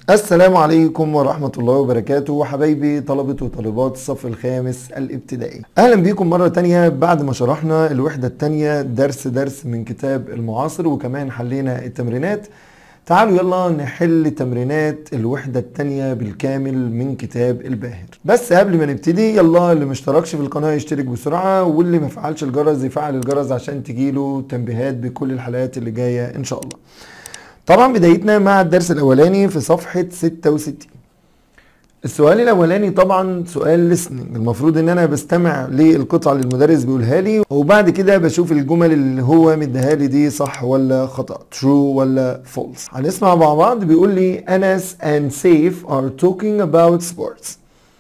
السلام عليكم ورحمة الله وبركاته حبايبي طلبة وطالبات الصف الخامس الابتدائي. أهلا بيكم مرة تانية بعد ما شرحنا الوحدة التانية درس من كتاب المعاصر وكمان حلينا التمرينات. تعالوا يلا نحل تمرينات الوحدة التانية بالكامل من كتاب الباهر. بس قبل ما نبتدي يلا اللي مشتركش في القناة يشترك بسرعة، واللي ما فعلش الجرس يفعل الجرس عشان تجيله تنبيهات بكل الحلقات اللي جاية إن شاء الله. طبعا بدايتنا مع الدرس الاولاني في صفحة 66. السؤال الاولاني طبعا سؤال listening، المفروض ان انا بستمع للقطعة اللي المدرس بيقولها لي وبعد كده بشوف الجمل اللي هو مديها لي دي صح ولا خطأ، true ولا false. هنسمع مع بعض. بيقول لي أنس and Saif are talking about sports.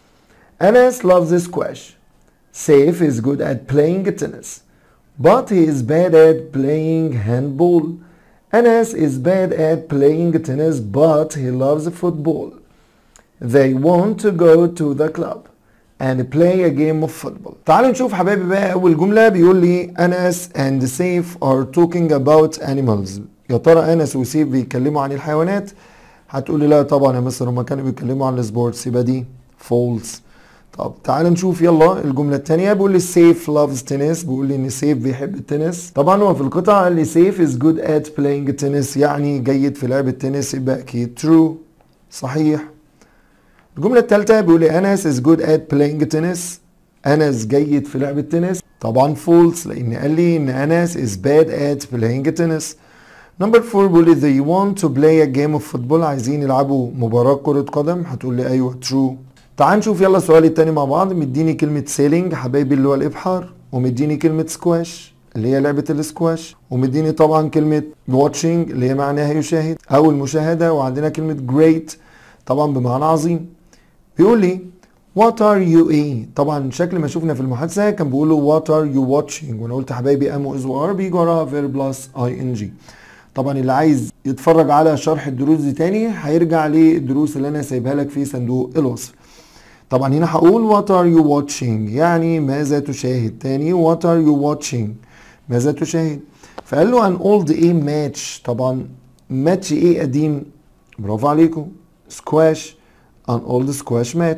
أنس loves squash. Saif is good at playing tennis, but he is bad at playing handball. Anas is bad at playing tennis, but he loves football. They want to go to the club and play a game of football. تعالوا نشوف حبايبي بقى أول جملة. بيقول لي أنس and Saif are talking about animals. يا ترى أنس وسيف بيتكلموا عن الحيوانات؟ هتقول لي لا طبعا يا مستر، هما كانوا بيتكلموا عن السبورتس، يبقى دي false. طب تعال نشوف يلا الجملة التانية. بيقول لي سيف loves tennis، بيقول لي ان سيف بيحب التنس. طبعا هو في القطعة قال لي سيف is good at playing tennis، يعني جيد في لعب التنس، يبقى اكيد true صحيح. الجملة التالتة بيقول لي أنس is good at playing tennis، أنس جيد في لعب التنس، طبعا false لأن قال لي ان أنس is bad at playing tennis. نمبر 4 بيقول لي they want to play a game of football، عايزين يلعبوا مباراة كرة قدم، هتقول لي ايوه true. تعال نشوف يلا السؤال التاني مع بعض. مديني كلمة سيلينج حبايبي اللي هو الإبحار، ومديني كلمة سكواش اللي هي لعبة السكواش، ومديني طبعا كلمة واتشنج اللي هي معناها يشاهد أو المشاهدة، وعندنا كلمة جريت طبعا بمعنى عظيم. بيقول لي what are you ايه؟ طبعا شكل ما شفنا في المحادثة كان بيقولوا what are you watching، وانا قلت حبايبي am و is و are بيجي وراها verb plus ing. طبعا اللي عايز يتفرج على شرح الدروس دي تاني هيرجع للدروس اللي انا سايبها لك في صندوق الوصف. طبعا هنا هقول what are you watching يعني ماذا تشاهد. تاني what are you watching ماذا تشاهد. فقال له an old a match، طبعا ماتش ايه قديم، برافو عليكم squash، an old squash match.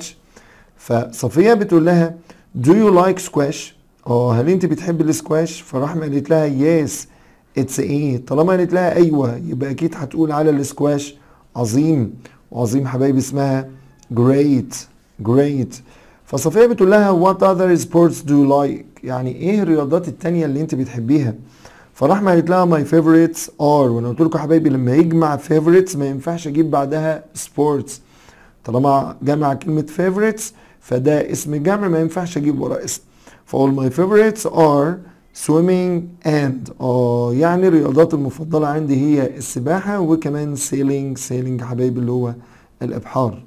فصفية بتقول لها do you like squash، هل انت بتحب السكواش؟ فرحمة قالت لها yes it's ايه. طالما قالت لها ايوه يبقى اكيد هتقول على السكواش عظيم، وعظيم حبايبي اسمها great. فصفية بتقول لها what other sports do you like، يعني ايه الرياضات التانية اللي انت بتحبيها؟ فرحمة قالت لها my favorites are، وانا قلت لكم حبايبي لما يجمع favorites ما ينفعش اجيب بعدها sports، طالما جمع كلمة favorites فده اسم جمع ما ينفعش اجيب ورا اسم. فاقول my favorites are swimming and يعني الرياضات المفضلة عندي هي السباحة وكمان sailing حبايبي اللي هو الابحار.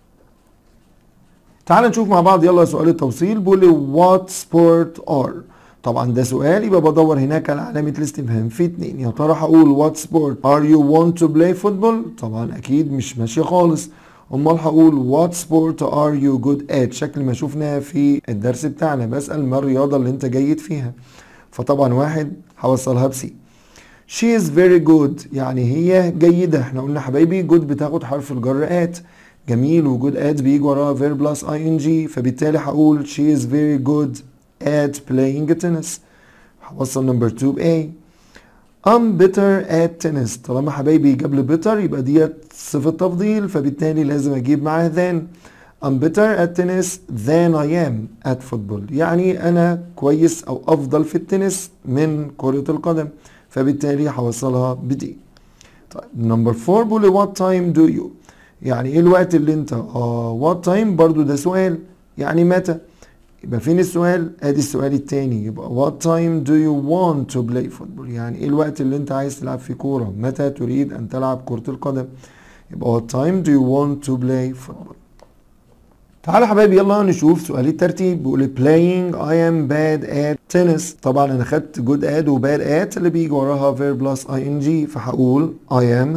تعال نشوف مع بعض يلا سؤال التوصيل. بيقول لي what sport are، طبعا ده سؤال يبقى بدور هناك على علامة الاستفهام في 2. يا ترى هقول what sport are you want to play football؟ طبعا اكيد مش ماشية خالص. امال هقول what sport are you good at، شكل ما شفنا في الدرس بتاعنا بسأل ما الرياضة اللي انت جيد فيها، فطبعا واحد هوصلها بسي. she is very good يعني هي جيدة، احنا قلنا حبايبي good بتاخد حرف الجر at، جميل وجود at بيجي وراها verb plus ing، فبالتالي هقول she is very good at playing tennis. هوصل نمبر 2 ب A. I'm better at tennis، طالما حبايبي جاب لي better يبقى ديت صفة تفضيل، فبالتالي لازم اجيب معاها than. I'm better at tennis than I am at football، يعني انا كويس او افضل في التنس من كرة القدم، فبالتالي هوصلها ب D. طيب نمبر 4 بيقول لي what time do you، يعني ايه الوقت اللي انت what time برضو ده سؤال يعني متى، يبقى فين السؤال؟ ادي السؤال التاني، يبقى what time do you want to play football، يعني ايه الوقت اللي انت عايز تلعب فيه كورة، متى تريد ان تلعب كرة القدم، يبقى what time do you want to play football. تعالوا حبايبي يلا نشوف سؤال الترتيب. بيقول playing I am bad at tennis، طبعا انا خدت good at و bad at اللي بيجي وراها verb plus ing، فهقول I am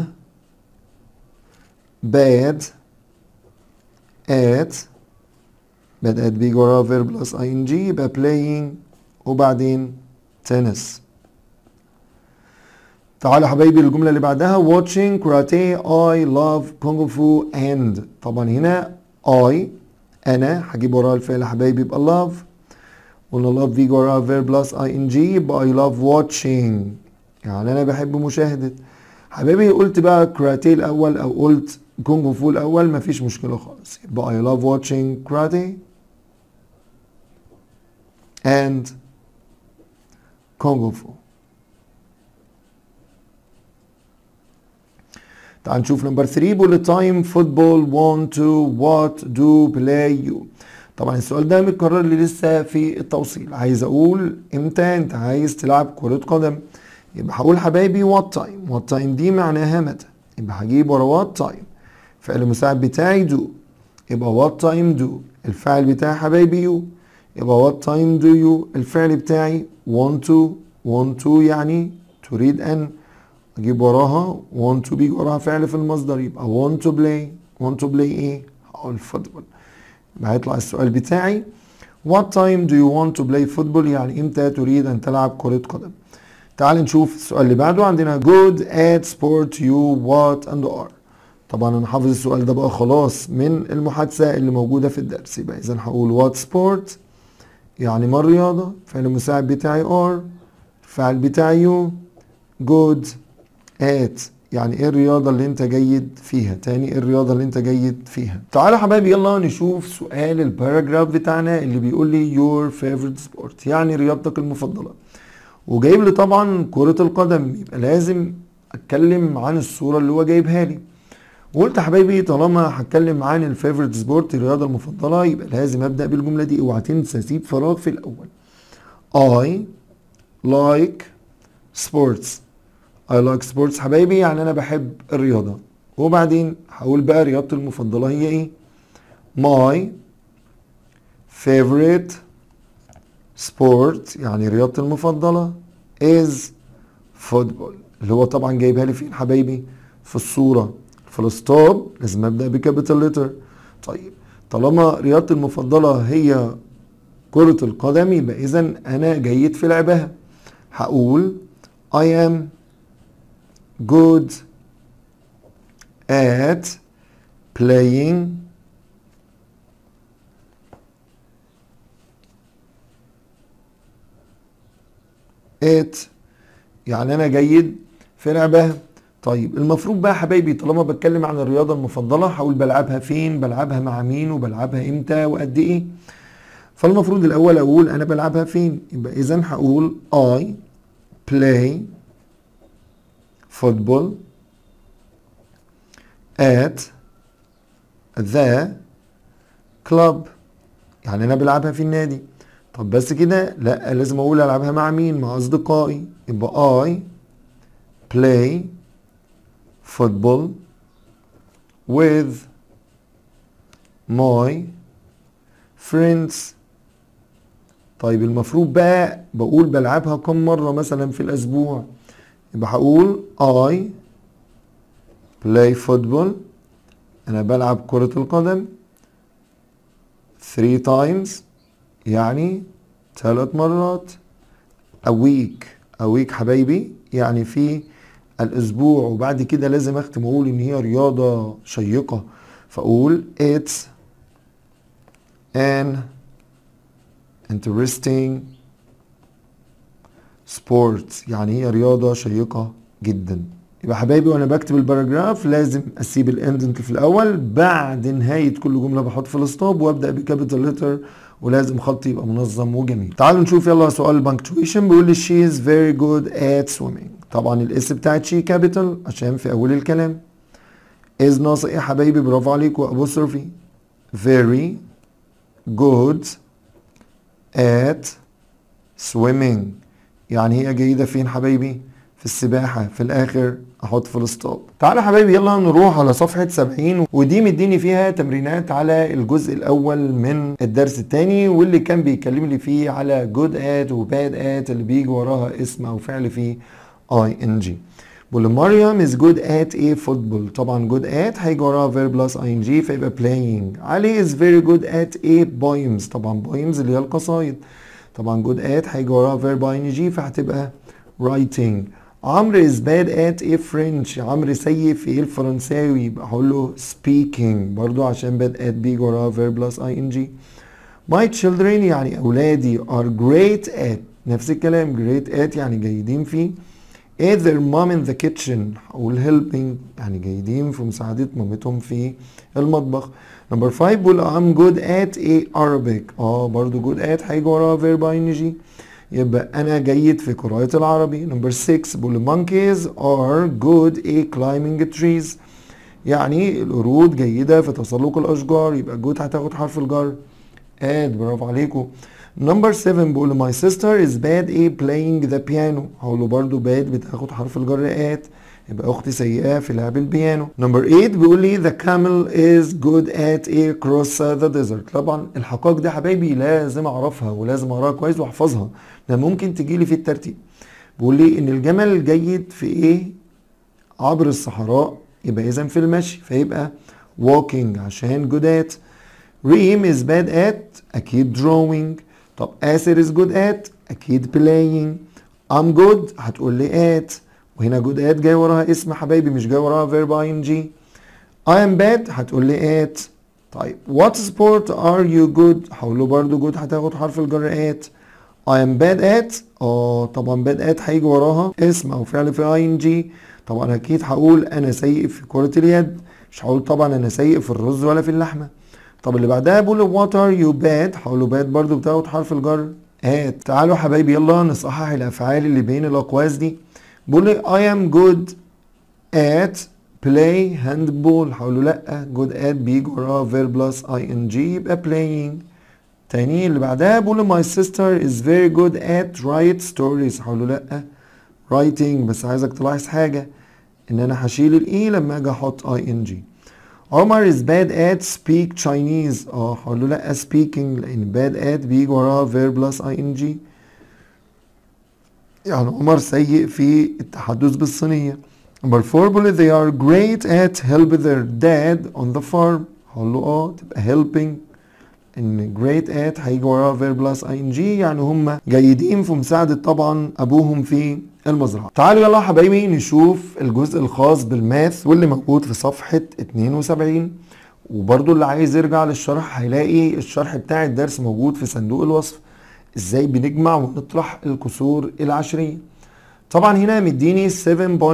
bad at بيجي وراها verb plus ing، يبقى playing وبعدين tennis. تعالوا حبايبي الجملة اللي بعدها watching karate I love kung fu and طبعا هنا I أنا هجيب وراها الفعل يا حبايبي يبقى love. قلنا love بيجي وراها verb plus ing يبقى I love watching يعني أنا بحب مشاهدة. حبايبي قلت بقى كاراتيه الأول أو قلت كونغ فو الأول مفيش مشكلة خالص يبقى I love watching karate and كونغ فو. تعال نشوف نمبر 3 بيقول تايم فوتبول want to what do play you. طبعا السؤال ده متكرر لي لسه في التوصيل. عايز اقول امتى انت عايز تلعب كرة قدم يبقى هقول حبايبي what time. what time دي معناها متى يبقى هجيب ورا what time فعل المساعد بتاعي do يبقى what time do. الفعل بتاعي حبايبي you يبقى what time do you. الفعل بتاعي want to. want to يعني تريد ان اجيب وراها want to بيجي وراها فعل في المصدر يبقى want to play. want to play ايه هقول فوتبول. يبقى هيطلع السؤال بتاعي what time do you want to play football يعني امتى تريد ان تلعب كرة قدم. تعال نشوف السؤال اللي بعده. عندنا good at sport you what and are. طبعا انا حافظ السؤال ده بقى خلاص من المحادثة اللي موجودة في الدرس يبقى اذا هقول what sport يعني ما الرياضة. فعل المساعد بتاعي are. الفعل بتاعي you. good at يعني ايه الرياضة اللي انت جيد فيها. تاني ايه الرياضة اللي انت جيد فيها. تعالوا حبايبي يلا نشوف سؤال الباراجراف بتاعنا اللي بيقول لي your favorite sport يعني رياضتك المفضلة وجايب لي طبعا كرة القدم يبقى لازم اتكلم عن الصورة اللي هو جايبها لي. وقلت حبايبي طالما هتكلم عن الفيفورت سبورت الرياضة المفضلة يبقى لازم ابدأ بالجملة دي. اوعى تنسى اسيب فراغ في الاول. I like sports. I like sports حبايبي يعني انا بحب الرياضة. وبعدين هقول بقى رياضتي المفضلة هي ايه. My favorite sport يعني رياضتي المفضلة is football اللي هو طبعا جايبها لي فين حبايبي في الصورة. فول ستوب لازم ابدأ بكابيتال لتر. طيب طالما رياضتي المفضلة هي كرة القدم يبقى اذا انا جيد في لعبها. هقول I am good at playing it يعني انا جيد في لعبها. طيب المفروض بقى حبايبي طالما بتكلم عن الرياضة المفضلة هقول بلعبها فين بلعبها مع مين وبلعبها امتى وقد ايه. فالمفروض الاول اقول انا بلعبها فين يبقى اذا هقول I play football at the club يعني انا بلعبها في النادي. طب بس كده لا لازم اقول العبها مع مين مع اصدقائي يبقى I play football with my friends. طيب المفروض بقى بقول بلعبها كم مرة مثلا في الاسبوع يبقى هقول I play football انا بلعب كرة القدم 3 times يعني 3 مرات. a week حبايبي يعني في الاسبوع. وبعد كده لازم اختم اقول ان هي رياضة شيقة فاقول it's an interesting sport يعني هي رياضة شيقة جدا. يبقى حبايبي وانا بكتب الباراجراف لازم اسيب الاندنت في الاول. بعد نهاية كل جملة بحط فول ستوب وابدأ بكابيتال لتر ولازم خطي يبقى منظم وجميل. تعالوا نشوف يلا سؤال البنكتويشن. بيقول لي she is very good at swimming. طبعا الاس بتاعت شي كابيتال عشان في اول الكلام. is ناقص ايه يا حبايبي برافو عليكم ابوستروفي. very good at swimming يعني هي جيدة فين حبايبي في السباحة. في الاخر احط فول ستوب. تعالى حبايبي يلا نروح على صفحة 70 ودي مديني فيها تمرينات على الجزء الاول من الدرس الثاني واللي كان بيكلم لي فيه على good at و bad at اللي بيجي وراها اسم او فعل فيه ing. بقول مريم is good at a football. طبعا good at هيجي وراها verb plus ing فيبقى playing. علي is very good at a poems. طبعا poems اللي هي القصايد. طبعا good at هيجي وراها verb ing فهتبقى writing. عمرو is bad at a French. عمرو سيء في الفرنساوي، يبقى هقول له speaking برضو عشان bad at بيجي وراها verb plus ing. My children يعني أولادي are great at، نفس الكلام great at يعني جيدين فيه. at their mom in the kitchen هقول helping يعني جيدين في مساعدة مامتهم في المطبخ. نمبر 5 بقول I'm good at a Arabic. برضو good at هيجي وراها verb ing، يبقى أنا جيد في قراءة العربي. نمبر 6 بقول monkeys are good at climbing trees، يعني القرود جيدة في تسلق الأشجار، يبقى good هتاخد حرف الجر at. برافو عليكم. نمبر 7 بقول my sister is bad at playing the piano، هقوله برضو bad بتاخد حرف الجر at، يبقى اختي سيئة في لعب البيانو. نمبر 8 بيقول لي the camel is good at a cross the desert. طبعا الحقائق دي حبايبي لازم اعرفها ولازم اقراها كويس واحفظها، ده ممكن تجي لي في الترتيب. بيقول لي ان الجمل جيد في ايه؟ عبر الصحراء، يبقى اذا في المشي، فيبقى walking عشان good at. ريم is bad at اكيد drawing. طب آسر is good at اكيد playing. I'm good هتقول لي at، وهنا good at جاي وراها اسم حبايبي مش جاي وراها verb ing. I am bad هتقول لي at. طيب what sport are you good؟ هقول له برضه good هتاخد حرف الجر at. I am bad at طبعا bad at هيجي وراها اسم او فعل في ing. طبعا اكيد هقول انا سيء في كرة اليد، مش هقول طبعا انا سيء في الرز ولا في اللحمة. طب اللي بعدها بقول what are you bad، هقول له bad برضه بتاخد حرف الجر at. تعالوا حبايبي يلا نصحح الافعال اللي بين الاقواس دي. بقول لي I am good at play handball، هقول له لا good at بيجي وراها verb plus ing يبقى playing. تاني اللي بعدها بقول له my sister is very good at write stories، هقول له لا writing، بس عايزك تلاحظ حاجة ان انا هشيل الاي لما اجي احط ing. عمر is bad at speak Chinese، هقول له لا speaking لان bad at بيجي وراها verb plus ing، يعني عمر سيء في التحدث بالصينية. نمبر 4 بقول they are great at help their dad on the farm، هقول له تبقى helping، ان great at هيجي وراها verb plus ing، يعني هم جيدين في مساعدة طبعا ابوهم في المزرعة. تعالوا يلا حبايبي نشوف الجزء الخاص بالماث واللي موجود في صفحة 72، وبرضو اللي عايز يرجع للشرح هيلاقي الشرح بتاع الدرس موجود في صندوق الوصف، ازاي بنجمع ونطرح الكسور العشرية. طبعا هنا مديني 7.983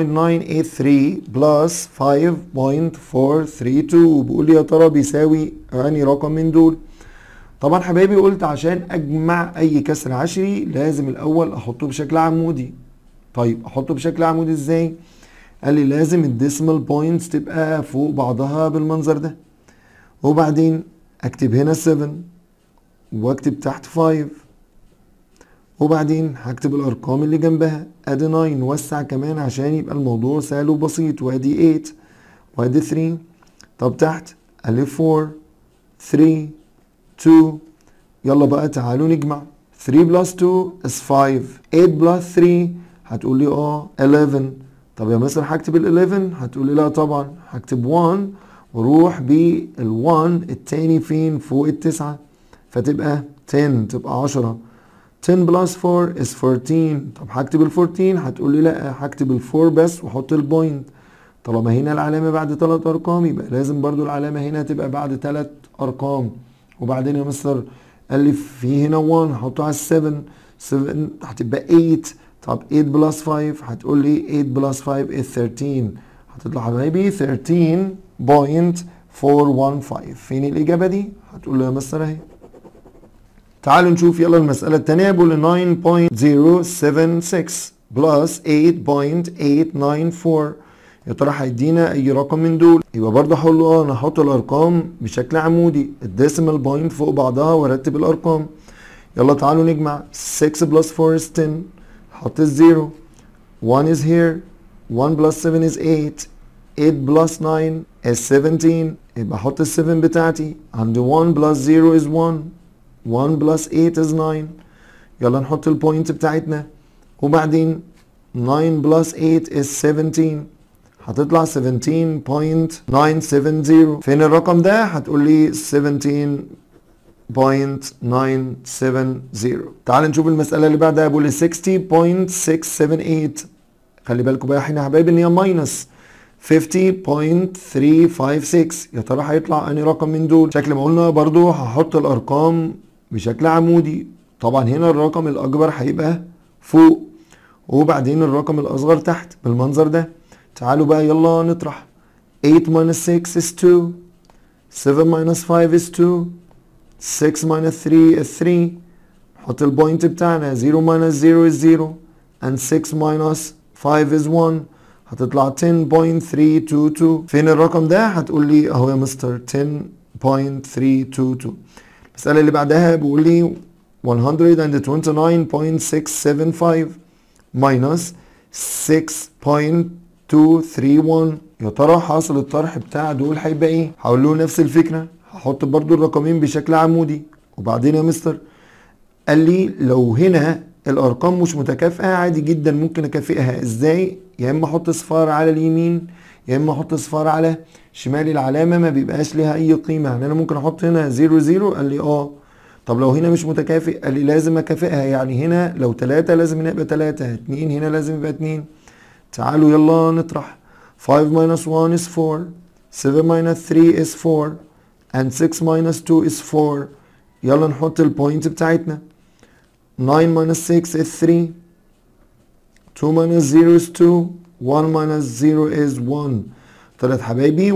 بلس 5.432، وبيقول لي يا ترى بيساوي انهي رقم من دول. طبعا حبايبي قلت عشان اجمع اي كسر عشري لازم الاول احطه بشكل عمودي. طيب احطه بشكل عمودي ازاي؟ قال لي لازم الديسمال بوينتس تبقى فوق بعضها بالمنظر ده، وبعدين اكتب هنا 7 واكتب تحت 5، وبعدين هكتب الارقام اللي جنبها، ادي 9 وسع كمان عشان يبقى الموضوع سهل وبسيط، وادي 8 وادي 3. طب تحت الف 4 3 2. يلا بقى تعالوا نجمع. 3 بلس 2 is 5. 8 بلس 3 هتقول لي 11. طب يا مستر هكتب ال 11؟ هتقول لي لا طبعا هكتب 1 وروح بال 1 التاني فين؟ فوق التسعة، فتبقى 10 تبقى 10. 10 بلس 4 is 14. طب هكتب ال 14؟ هتقول لي لا هكتب ال 4 بس واحط البوينت. طالما هنا العلامة بعد 3 أرقام يبقى لازم برضو العلامة هنا تبقى بعد 3 أرقام. وبعدين يا مستر قال لي في هنا 1 هحطه على 7 هتبقى 8. طب 8 بلس 5 هتقول لي 8 بلس 5 is 13. هتطلع حبايبي 13.415. فين الإجابة دي؟ هتقول له يا مستر أهي. تعالوا نشوف يلا المسألة التانية. بقول 9.076 بلس 8.894. يا ترى هيدينا اي رقم من دول؟ يبقى برضه هقول له انا هحط الارقام بشكل عمودي، الديسيمال بوينت فوق بعضها وارتب الارقام. يلا تعالوا نجمع. 6 بلس 4 is 10. حط الزيرو. 1 is here. 1 plus 7 is 8. 8 plus 9 is 17. يبقى احط ال 7 بتاعتي. عند 1 plus 0 is 1. 1 plus 8 is 9. يلا نحط البوينت بتاعتنا. وبعدين 9 plus 8 is 17. هتطلع 17.970. فين الرقم ده؟ هتقول لي 17.970. تعال نشوف المسألة اللي بعدها. بقول لي 60.678 خلي بالكم بقى هنا يا حبايبي ان هي ماينس 50.356. يا ترى هيطلع انهي رقم من دول؟ شكل ما قلنا برضو هحط الارقام بشكل عمودي. طبعا هنا الرقم الاكبر هيبقى فوق وبعدين الرقم الاصغر تحت بالمنظر ده. تعالوا بقى يلا نطرح. 8 minus 6 is 2. 7 minus 5 is 2. 6 minus 3 is 3. نحط البوينت بتاعنا. 0 minus 0 is 0 and 6 minus 5 is 1. هتطلع 10.322. فين الرقم ده؟ هتقول لي اهو يا مستر 10.322. المسألة اللي بعدها بيقول لي 129.675 minus 6.231. يا ترى حاصل الطرح بتاع دول هيبقى ايه؟ هقول له نفس الفكرة، هحط برضو الرقمين بشكل عمودي. وبعدين يا مستر قال لي لو هنا الارقام مش متكافئة عادي جدا ممكن اكافئها ازاي؟ يا اما احط صفار على اليمين يا اما احط صفار على شمال العلامة ما بيبقاش لها اي قيمة. يعني انا ممكن احط هنا 0 0. قال لي اه. طب لو هنا مش متكافئ قال لي لازم اكافئها. يعني هنا لو 3 لازم هنا يبقى 3، 2 هنا لازم يبقى 2. تعالوا يلا نطرح. 5 minus 1 is 4. 7 minus 3 is 4 and 6 minus 2 is 4. يلا نحط البوينت بتاعتنا. 9 minus 6 is 3. 2 minus 0 is 2. 1 minus 0 is 1. طلعت حبايبي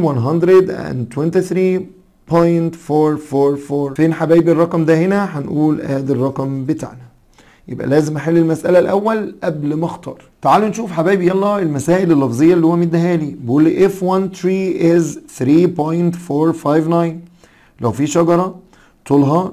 123.444. فين حبايبي الرقم ده؟ هنا هنقول ادي الرقم بتاعنا. يبقى لازم احل المسألة الأول قبل ما اختار. تعالوا نشوف حبايبي يلا المسائل اللفظية اللي هو مديها لي. بيقول لي if one tree is 3.459. لو في شجرة طولها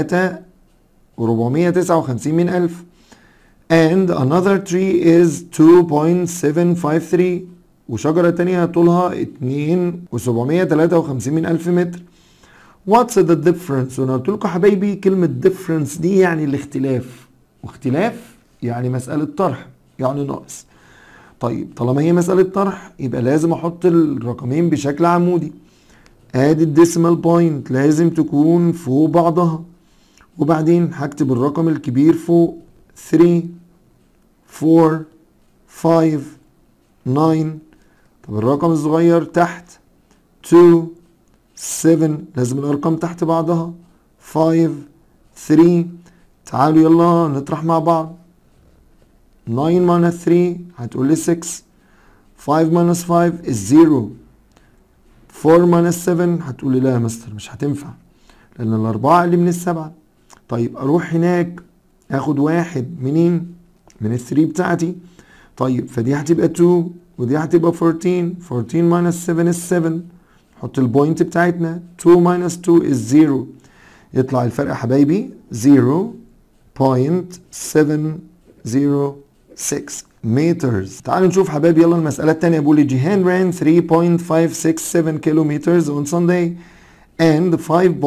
3,459,000 and another tree is 2.753 وشجرة تانية طولها 2,753,000 متر. what's the difference؟ وانا قلت لكم حبايبي كلمة difference دي يعني الاختلاف، واختلاف يعني مسألة طرح يعني ناقص. طيب طالما هي مسألة طرح يبقى لازم احط الرقمين بشكل عمودي. ادي الديسيمال بوينت لازم تكون فوق بعضها وبعدين هكتب الرقم الكبير فوق 3 4 5 9. طب الرقم الصغير تحت 2 7. لازم الارقام تحت بعضها 5 3. تعالوا يلا نطرح مع بعض. 9 minus 3 هتقول لي 6. 5 minus 5 is 0. 4 minus 7 هتقول لي لا يا مستر مش هتنفع لان الاربعة اقل من السبعة. طيب اروح هناك اخد واحد منين؟ من ال 3 بتاعتي. طيب فدي هتبقى 2 ودي هتبقى 14. 14 minus 7 is 7. نحط البوينت بتاعتنا. 2 minus 2 is 0. يطلع الفرق يا حبايبي 0.706 meters. تعالوا نشوف حبايبي يلا المسألة التانية. بيقول لي جيهان ran 3.567 kilometers on Sunday and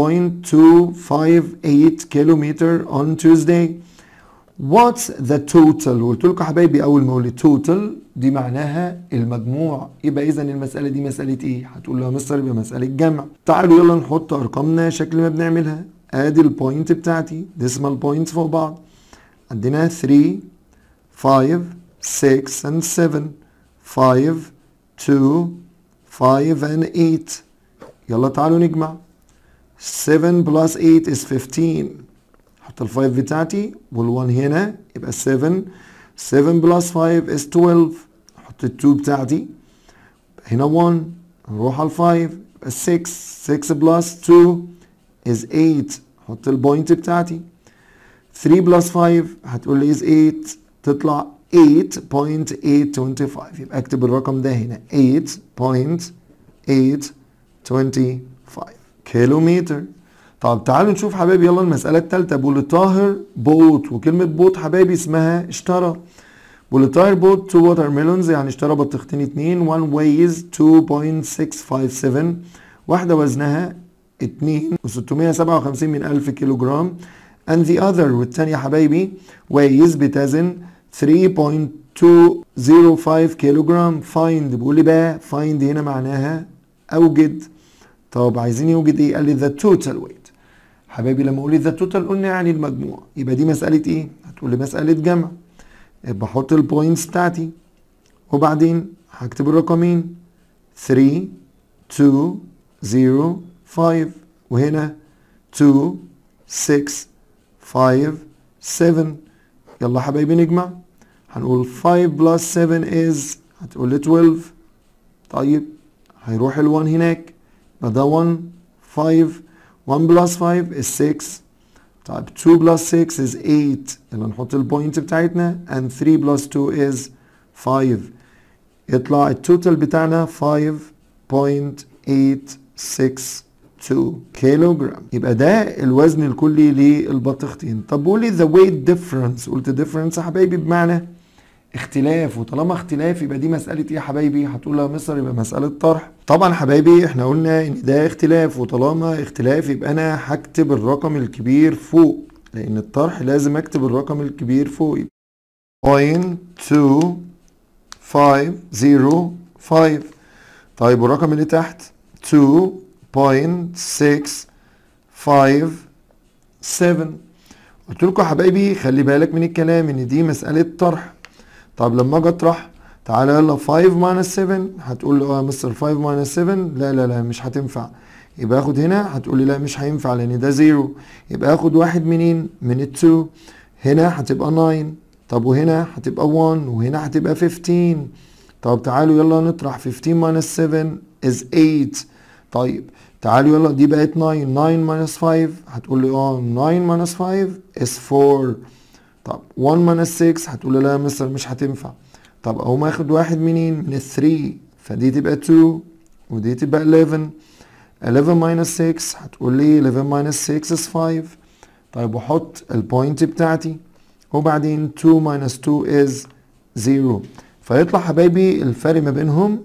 5.258 kilometer on Tuesday. What's the total؟ قلت لكم حبايبي اول ما اقول لي total دي معناها المجموع. يبقى اذا المسألة دي مسألة ايه؟ هتقول لها مستر يبقى مسألة جمع. تعالوا يلا نحط ارقامنا شكل ما بنعملها. ادي البوينت بتاعتي decimal points فوق بعض. عندنا 3 5 6 and 7 5 2 5 and 8. يلا تعالوا نجمع. 7 plus 8 is 15. حط ال 5 بتاعتي وال 1 هنا يبقى 7. 7 plus 5 is 12. حط ال 2 بتاعتي هنا 1. نروح على 5 يبقى 6. 6 plus 2 is 8. حط البوينت بتاعتي. 3 plus 5 هتقول لي is 8. تطلع 8.825. يبقى اكتب الرقم ده هنا 8.825 كيلومتر. طب تعالوا نشوف حبايبي يلا المسألة الثالثة. بيقول طاهر بوت، وكلمة بوت حبايبي اسمها اشترى. بيقول طاهر بوت 2 ووتر ميلونز يعني اشترى بطيختين 2. one weighs 2.657. واحدة وزنها 2,657,000 كيلو جرام and the other والتانية حبايبي weighs بتزن 3.205 كيلو جرام. find بيقول لي بقى find هنا معناها اوجد. طب عايزين يوجد ايه؟ قال لي the total weight. حبايبي لما اقول لي the total قلنا يعني المجموع. يبقى دي مسألة ايه؟ هتقول لي مسألة جمع. يبقى احط البوينتس بتاعتي وبعدين هكتب الرقمين 3 2 0 5 وهنا 2 6 5 7. يلا حبايبي نجمع. هنقول 5 plus 7 is هتقول لي 12. طيب هيروح ال1 هناك يبقى ده 1 5. 1 plus 5 is 6. طيب 2 plus 6 is 8. يلا نحط البوينت بتاعتنا and 3 plus 2 is 5. يطلع التوتال بتاعنا 5.862 كيلو جرام. يبقى ده الوزن الكلي للبطيختين. طب قول لي the weight difference. قلت difference يا حبايبي بمعنى اختلاف، وطالما اختلاف يبقى دي مسألة ايه يا حبايبي؟ هتقول لها مصر يبقى مسألة طرح. طبعا حبايبي احنا قلنا ان ده اختلاف، وطالما اختلاف يبقى انا هكتب الرقم الكبير فوق، لان الطرح لازم اكتب الرقم الكبير فوق. 0.2505. طيب والرقم اللي تحت 2.657. قلت لكم يا حبايبي خلي بالك من الكلام ان دي مسألة طرح. طب لما اجي اطرح تعالى يلا 5 minus 7. هتقول لي اه يا مستر 5 minus 7 لا مش هتنفع. يبقى اخد هنا هتقول لي لا مش هينفع لان ده 0. يبقى اخد واحد منين؟ من ال 2. هنا هتبقى 9. طب وهنا هتبقى 1 وهنا هتبقى 15. طب تعالوا يلا نطرح 15 minus 7 is 8. طيب تعالوا يلا دي بقت 9. 9 minus 5 هتقول لي اه 9 minus 5 is 4. طب 1 minus 6 هتقول لي لا يا مستر مش هتنفع. طب اقوم اخد واحد منين؟ من ال 3. فدي تبقى 2 ودي تبقى 11. 11 minus 6 هتقول لي 11 minus 6 is 5. طيب وحط البوينت بتاعتي وبعدين 2 minus 2 is 0. فيطلع حبايبي الفرق ما بينهم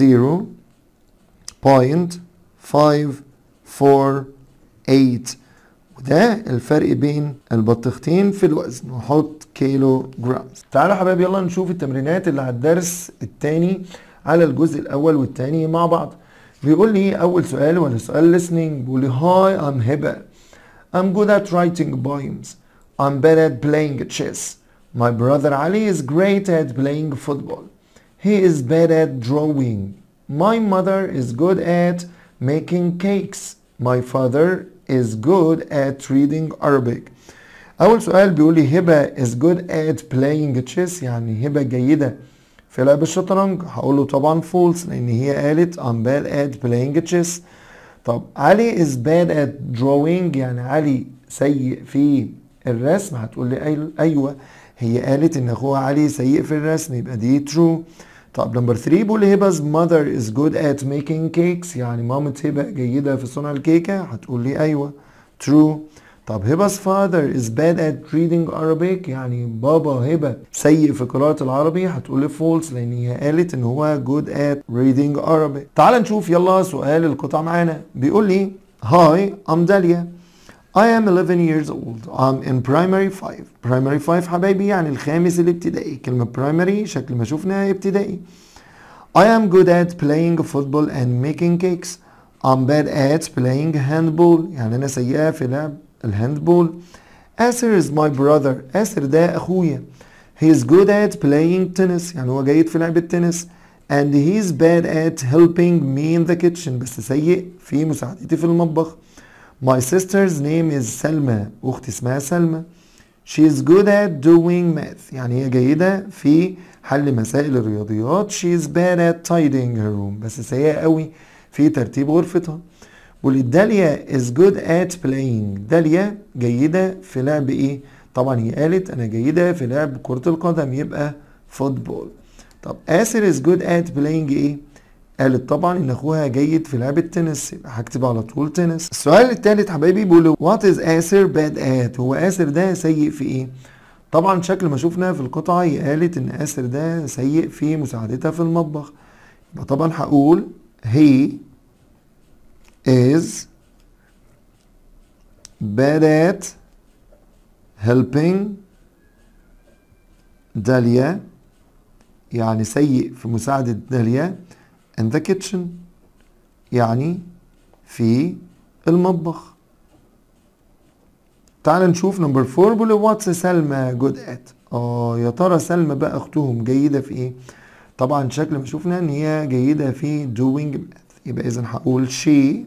0.548. وده الفرق بين البطيختين في الوزن. وحط كيلو جرامز. تعالوا حبايبي يلا نشوف التمرينات اللي على الدرس الثاني على الجزء الاول والثاني مع بعض. بيقول لي اول سؤال ولا سؤال listening. بيقول لي هاي I'm هبة. I'm good at writing poems. I'm bad at playing chess. My brother Ali is great at playing football. He is bad at drawing. My mother is good at making cakes. My father is good at reading Arabic. أول سؤال بيقول لي هبة is good at playing chess، يعني هبة جيدة في لعب الشطرنج. هقول له طبعا false لأن هي قالت I'm bad at playing chess. طب علي is bad at drawing، يعني علي سيء في الرسم. هتقول لي أيوة، هي قالت إن أخوها علي سيء في الرسم، يبقى دي true. طب نمبر 3 بيقول لي هبه's mother is good at making cakes، يعني مامة هبة جيدة في صنع الكيكة. هتقول لي أيوة true. طب هبه's father is bad at reading Arabic، يعني بابا هبة سيء في قراءة العربي. هتقول لي false لأن هي قالت إن هو good at reading Arabic. تعال نشوف يلا سؤال القطع معانا. بيقول لي Hi I'm Dalia. I am 11 years old. I'm in primary 5. primary 5 حبايبي يعني الخامس الابتدائي. كلمة primary شكل ما شفنا ابتدائي. I am good at playing football and making cakes. I'm bad at playing handball، يعني أنا سيئة في لعب الهاندبول. Asir is my brother. آسر ده أخويا. He is good at playing tennis، يعني هو جيد في لعب التنس. And he is bad at helping me in the kitchen، بس سيء في مساعدتي في المطبخ. My sister's name is سلمى. أختي اسمها سلمى. She is good at doing math، يعني هي جيدة في حل مسائل الرياضيات. She is bad at tidying her room، بس سيئة قوي في ترتيب غرفتها. والداليا is good at playing. داليا جيدة في لعب ايه؟ طبعا هي قالت انا جيدة في لعب كرة القدم، يبقى فوتبول. طب آسر is good at playing ايه؟ قالت طبعا ان اخوها جيد في لعب التنس، يبقى هكتب على طول تنس. السؤال الثالث حبايبي بيقول what is آسر bad at؟ هو آسر ده سيء في ايه؟ طبعا شكل ما شفنا في القطعة هي قالت ان آسر ده سيء في مساعدتها في المطبخ، يبقى طبعا هقول he is bad at helping داليا، يعني سيء في مساعدة داليا in the kitchen، يعني في المطبخ. تعال نشوف نمبر 4 بيقول واتس سلمى جود ات. يا ترى سلمى بقى اختهم جيدة في ايه؟ طبعا شكل ما شفنا ان هي جيدة في doing math، يبقى اذا هقول she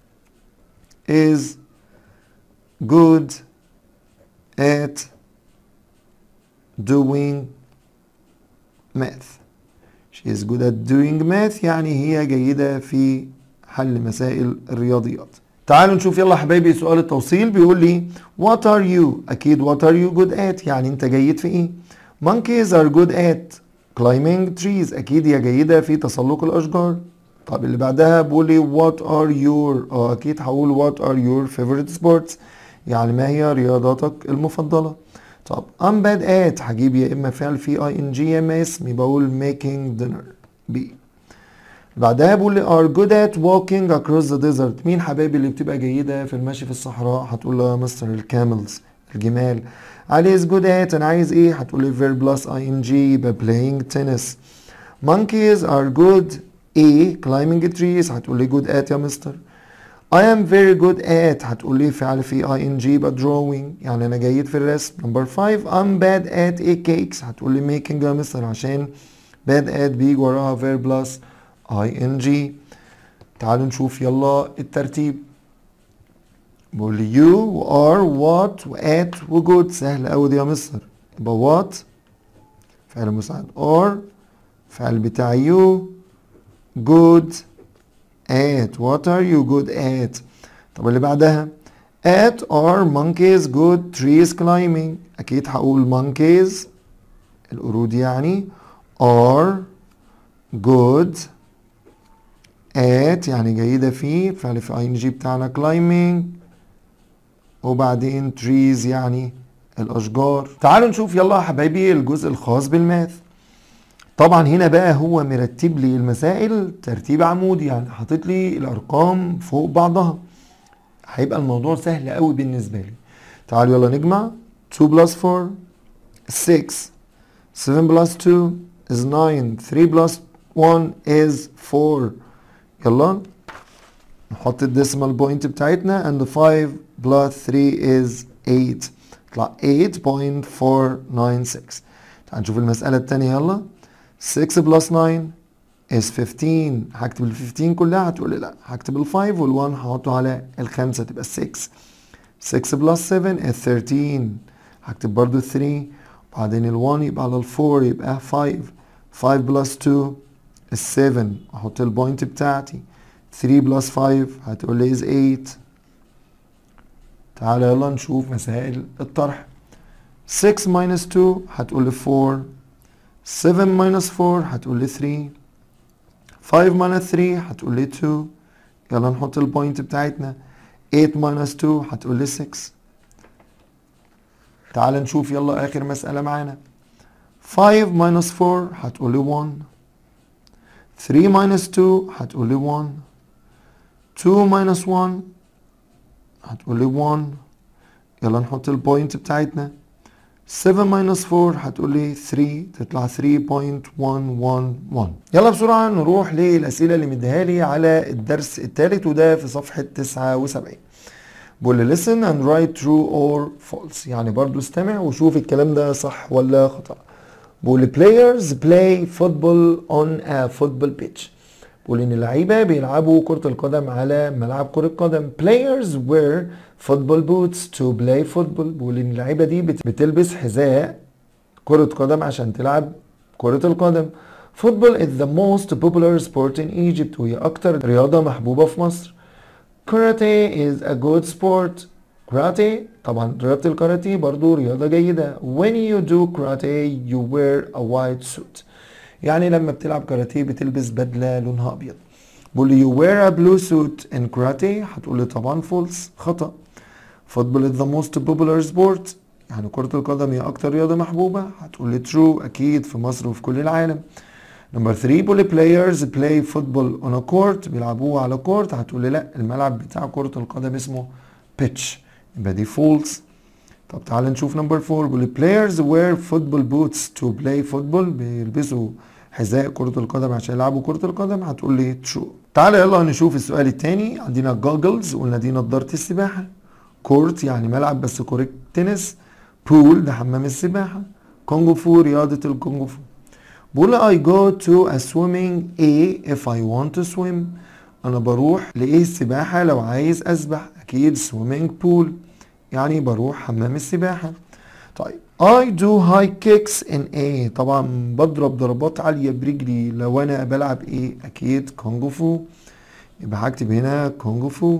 is good at doing math. She is good at doing math يعني هي جيدة في حل مسائل الرياضيات. تعالوا نشوف يلا حبايبي سؤال التوصيل. بيقول لي what are you، أكيد what are you good at يعني أنت جيد في إيه؟ monkeys are good at climbing trees، أكيد هي جيدة في تسلق الأشجار. طب اللي بعدها بيقول لي what are your، أكيد هقول what are your favorite sports، يعني ما هي رياضاتك المفضلة. طب I'm bad at هجيب يا إما فعل في ing يا إما اسم، بقول making dinner B. بعدها بقول لي are good at walking across the desert، مين حبايبي اللي بتبقى جيدة في المشي في الصحراء؟ هتقول له يا مستر الكاملز، الجمال. علي is good at، أنا عايز إيه؟ هتقول لي verb plus ing يبقى playing tennis. monkeys are good A climbing trees، هتقول لي good at يا مستر. I am very good at هتقول لي فعل في ing يبقى drawing يعني أنا جيد في الرسم. number 5 I'm bad at a cakes، هتقول لي making يا مستر عشان bad at بيجي وراها verb plus ing. تعالوا نشوف يلا الترتيب. بقول لي you و are what و at و good، سهل قوي دي يا مستر. يبقى what فعل مساعد or فعل بتاع you good at what are you good at. طب اللي بعدها at are monkeys good trees climbing، أكيد هقول monkeys القرود يعني are good at يعني جيدة فيه فعل في ing بتاعنا climbing، وبعدين trees يعني الأشجار. تعالوا نشوف يلا يا حبايبي الجزء الخاص بالماث. طبعا هنا بقى هو مرتب لي المسائل ترتيب عمودي، يعني حاطط لي الأرقام فوق بعضها، هيبقى الموضوع سهل قوي بالنسبة لي. تعالوا يلا نجمع. 2 plus 4 6 7 plus 2 is 9 3 plus 1 is 4. يلا نحط الديسمال بوينت بتاعتنا and 5 plus 3 is 8، يطلع 8.496. تعال نشوف المسألة التانية يلا. 6 plus 9 is 15، هكتب ال 15 كلها، هتقول لي لا هكتب ال 5 وال 1 هحطه على الخمسة تبقى 6. 6 plus 7 is 13، هكتب برضو 3 وبعدين ال 1 يبقى على ال 4 يبقى 5. 5 plus 2 is 7، احط البوينت بتاعتي. 3 plus 5 هتقول لي is 8. تعالى يلا نشوف مسائل الطرح. 6 minus 2 هتقول لي 4. 7 minus 4 هتقول لي 3. 5 minus 3 هتقول لي 2. يلا نحط البوينت بتاعتنا. 8 minus 2 هتقول لي 6. تعال نشوف يلا آخر مسألة معانا. 5 minus 4 هتقول لي 1. 3 minus 2 هتقول لي 1. 2 minus 1 هتقول لي 1. يلا نحط البوينت بتاعتنا. 7 minus 4 هتقول لي 3، تطلع 3.111. يلا بسرعة نروح للأسئلة اللي مديها لي على الدرس الثالث وده في صفحة 79. بقول لي listen and write true or false، يعني برضو استمع وشوف الكلام ده صح ولا خطأ. بقول لي players play football on a football pitch، بقول ان اللعيبة بيلعبوا كرة القدم على ملعب كرة قدم. players wear football boots to play football، بقول ان اللعيبة دي بتلبس حذاء كرة قدم عشان تلعب كرة القدم. football is the most popular sport in Egypt، وهي اكتر رياضة محبوبة في مصر. karate is a good sport، كاراتيه طبعا رياضة الكاراتيه برضو رياضة جيدة. when you do karate you wear a white suit، يعني لما بتلعب كاراتيه بتلبس بدلة لونها أبيض. بقول لي you wear a blue suit in karate، هتقول لي طبعا false خطأ. football is the most popular sport، يعني كرة القدم هي أكتر رياضة محبوبة، هتقول لي true أكيد في مصر وفي كل العالم. نمبر 3 بقول لي players play football on a court، بيلعبوه على كورت، هتقول لي لا الملعب بتاع كرة القدم اسمه pitch، يبقى دي false. طب تعال نشوف نمبر 4. بيقول لي players wear football boots to play football، بيلبسوا حذاء كرة القدم عشان يلعبوا كرة القدم، هتقول لي true. تعال يلا نشوف السؤال الثاني. عندنا goggles قلنا دي نظارة السباحة. كورت يعني ملعب بس كرة تنس. بول ده حمام السباحة. كونغ فو رياضة الكونغ فو. بقول I go to a swimming if I want to swim. انا بروح السباحة لو عايز اسبح. اكيد swimming pool يعني بروح حمام السباحة. طيب I do high kicks in طبعا بضرب ضربات عالية برجلي لو انا بلعب اكيد كونغ فو. يبقى هكتب هنا كونغ فو.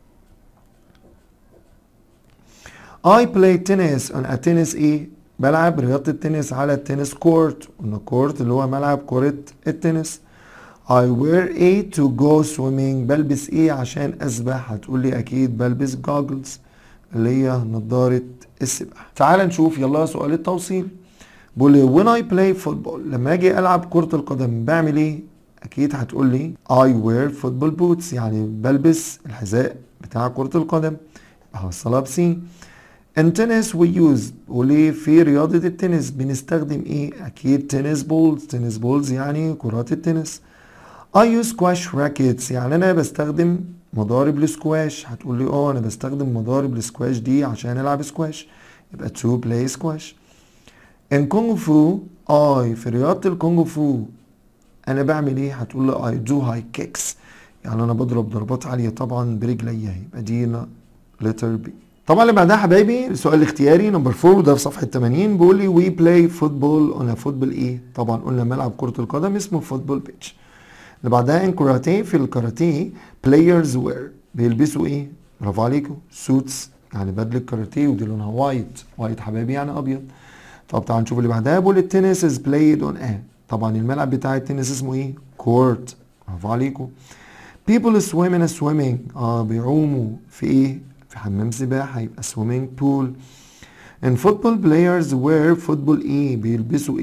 I play tennis on a tennis بلعب رياضة التنس على التنس كورت. قلنا كورت اللي هو ملعب كرة التنس. I wear to go swimming. بلبس عشان اسبح. هتقولي اكيد بلبس goggles اللي هي نظارة السباحة. تعال نشوف يلا سؤال التوصيل. بقول when I play football لما اجي العب كرة القدم بعمل اكيد هتقولي I wear football boots يعني بلبس الحذاء بتاع كرة القدم. هوصلها بسي. In tennis we use وليه في رياضة التنس بنستخدم اكيد tennis balls يعني كرات التنس. I use squash rackets يعني انا بستخدم مضارب السكواش. هتقولي انا بستخدم مضارب السكواش دي عشان العب سكواش. يبقى to play squash. In kung fu في رياضة الكونغ فو انا بعمل هتقولي I do high kicks يعني انا بضرب ضربات عالية طبعا برجلي. يبقى دي letter B. طبعا اللي بعدها حبايبي السؤال الاختياري نمبر 4 وده في صفحة 80. بيقول لي we play football on a football طبعا قلنا ملعب كرة القدم اسمه football pitch. اللي بعدها in karate في الكاراتيه players wear بيلبسوا برافو عليكم suits يعني بدلة كاراتيه ودي لونها وايت حبايبي يعني ابيض. طب تعال نشوف اللي بعدها. بيقول التنس is played on طبعا الملعب بتاع التنس اسمه court. برافو عليكم. people swim in a swimming بيعوموا في في حمام سباحة. يبقى swimming pool. and football players wear football بيلبسوا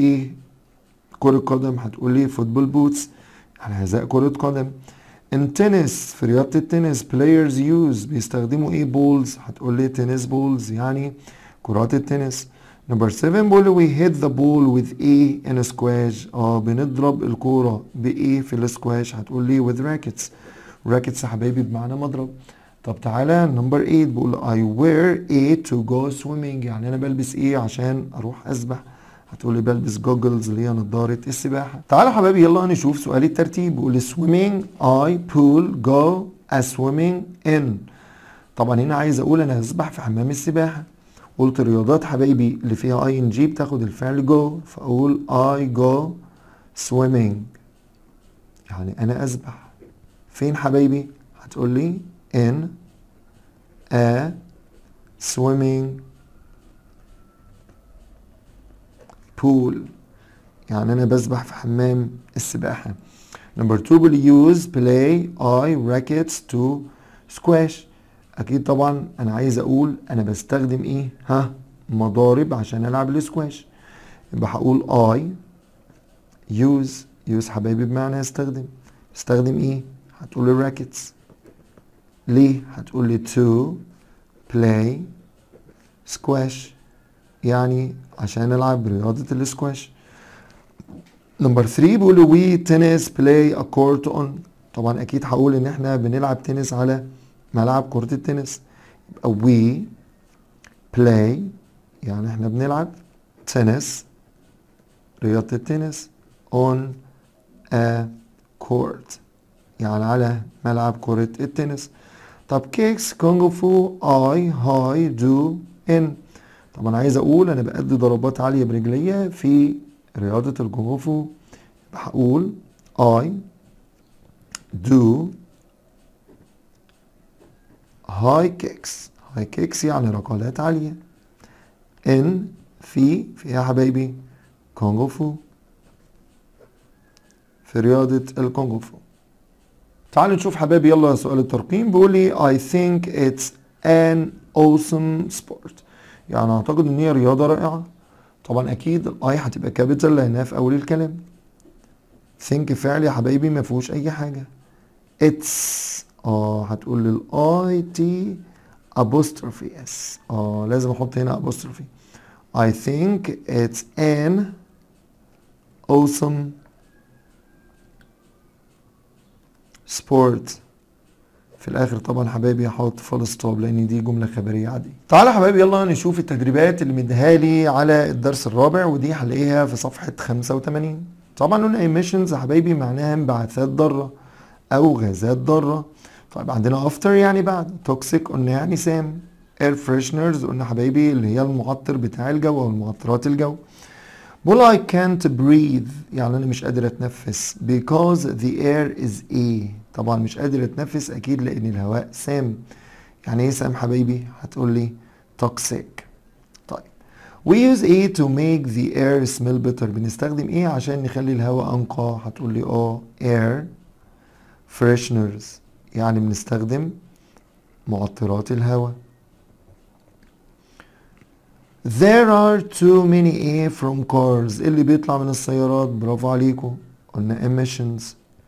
كرة قدم. هتقولي football boots على حذاء كرة قدم. in tennis في رياضة التنس players use بيستخدموا balls. هتقولي tennis balls يعني كرات التنس. نمبر 7 بيقول we hit the ball with in a squash بنضرب الكورة في السكواش. هتقولي with rackets يا حبايبي بمعنى مضرب. طب تعالى نمبر 8 بقول I wear to go swimming يعني انا بلبس عشان اروح اسبح. هتقولي بلبس جوجلز اللي هي نظارة السباحة. تعالوا حبايبي يلا نشوف سؤال الترتيب. بقول swimming I pool go a swimming in. طبعا هنا عايز اقول انا هسبح في حمام السباحة. قلت الرياضات حبايبي اللي فيها ing بتاخد الفعل go فاقول I go swimming يعني انا اسبح. فين حبايبي؟ هتقولي in a swimming pool يعني انا بسبح في حمام السباحة. نمبر 2 بقول use play rackets to squash. اكيد طبعا انا عايز اقول انا بستخدم مضارب عشان العب السكواش. يبقى هقول use حبايبي بمعنى استخدم هتقولي rackets. ليه؟ هتقولي to play squash يعني عشان العب رياضة السكواش. نمبر 3 بيقولوا we tennis play a court on. طبعا اكيد هقول ان احنا بنلعب تنس على ملعب كرة التنس. يبقى we play يعني احنا بنلعب تنس رياضة التنس on a court يعني على ملعب كرة التنس. طب كيكس كونغ فو I do in. طبعا عايز اقول انا بأدي ضربات عالية برجلية في رياضة الكونغ فو. هقول I do high kicks يعني ركلات عالية. in في يا حبايبي كونغ فو في رياضة الكونغ فو. تعالوا نشوف حبايبي يلا سؤال الترقيم. بيقول لي I think it's an awesome sport يعني اعتقد ان هي رياضة رائعة. طبعا اكيد الاي هتبقى كابيتال لانها في اول الكلام. think فعل يا حبايبي ما فيهوش اي حاجة. it's هتقول للاي تي apostrophe s لازم احط هنا apostrophe. I think it's an awesome sport. في الاخر طبعا حبايبي هحط فول ستوب لان دي جمله خبريه عاديه. تعالوا حبايبي يلا نشوف التدريبات اللي مديها لي على الدرس الرابع ودي هنلاقيها في صفحه 85. طبعا قلنا emissions يا حبايبي معناها انبعاثات ضارة او غازات ضارة. طيب عندنا after يعني بعد. toxic قلنا يعني سام. air fresheners قلنا حبايبي اللي هي المعطر بتاع الجو او المعطرات الجو. بقول I can't breathe يعني انا مش قادر اتنفس because the air is a. طبعا مش قادر اتنفس اكيد لان الهواء سام. يعني ايه سام حبايبي؟ هتقول لي toxic. طيب we use a to make the air smell better. بنستخدم ايه عشان نخلي الهواء انقى؟ هتقول لي air fresheners يعني بنستخدم معطرات الهواء. There are too many air from cars. اللي بيطلع من السيارات برافو عليكم قلنا emissions.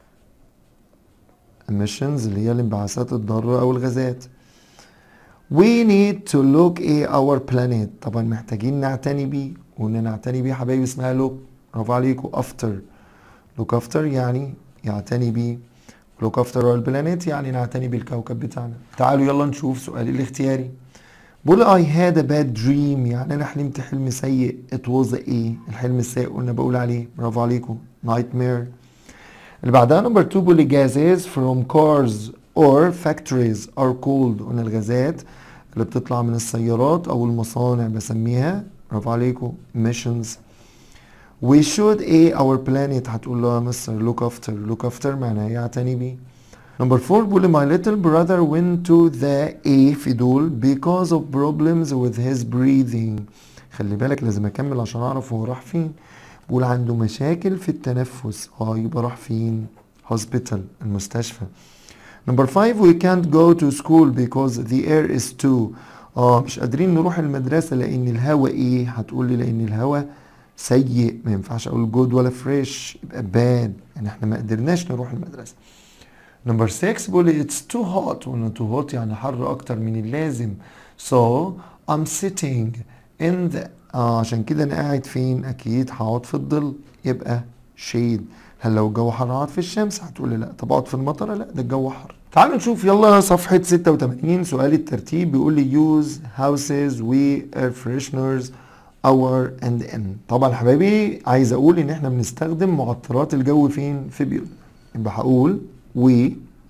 emissions اللي هي الانبعاثات الضارة او الغازات. We need to look at our planet. طبعا محتاجين نعتني بيه. وقلنا نعتني بيه حبايبي اسمها look. برافو عليكم after. look after يعني يعتني بيه. look after our planet يعني نعتني بالكوكب بتاعنا. تعالوا يلا نشوف سؤالي الاختياري. بقول I had a bad dream يعني انا حلمت حلم سيء. it was ايه؟ الحلم السيء قلنا بقول عليه برافو عليكم nightmare. اللي بعدها نمبر 2 بيقول لي gases from cars or factories are cooled. قلنا الغازات اللي بتطلع من السيارات او المصانع بسميها برافو عليكم emissions. we should our planet هتقول له يا مستر look after معناها يعتني بيه. نمبر 4 بيقول my little brother went to the في دول because of problems with his breathing. خلي بالك لازم اكمل عشان اعرف هو راح فين. بيقول عنده مشاكل في التنفس. يبقى راح فين؟ hospital المستشفى. نمبر 5 we can't go to school because the air is too. مش قادرين نروح المدرسة لأن الهواء ايه؟ هتقول لي لأن الهواء سيء. ما ينفعش اقول good ولا fresh يبقى bad يعني احنا ما قدرناش نروح المدرسة. نمبر 6 بيقول لي it's too hot. وقلنا too hot يعني حر أكتر من اللازم. so I'm sitting in the عشان كده أنا قاعد فين؟ أكيد هقعد في الظل يبقى shade. هل لو الجو حر هقعد في الشمس؟ هتقول لي لا. طب اقعد في المطر؟ لا ده الجو حر. تعالوا نشوف يلا صفحة 86 سؤال الترتيب. بيقول لي use houses we air fresheners our and in. طبعا حبايبي عايز أقول إن إحنا بنستخدم معطرات الجو فين؟ في بيوتنا. يبقى هقول we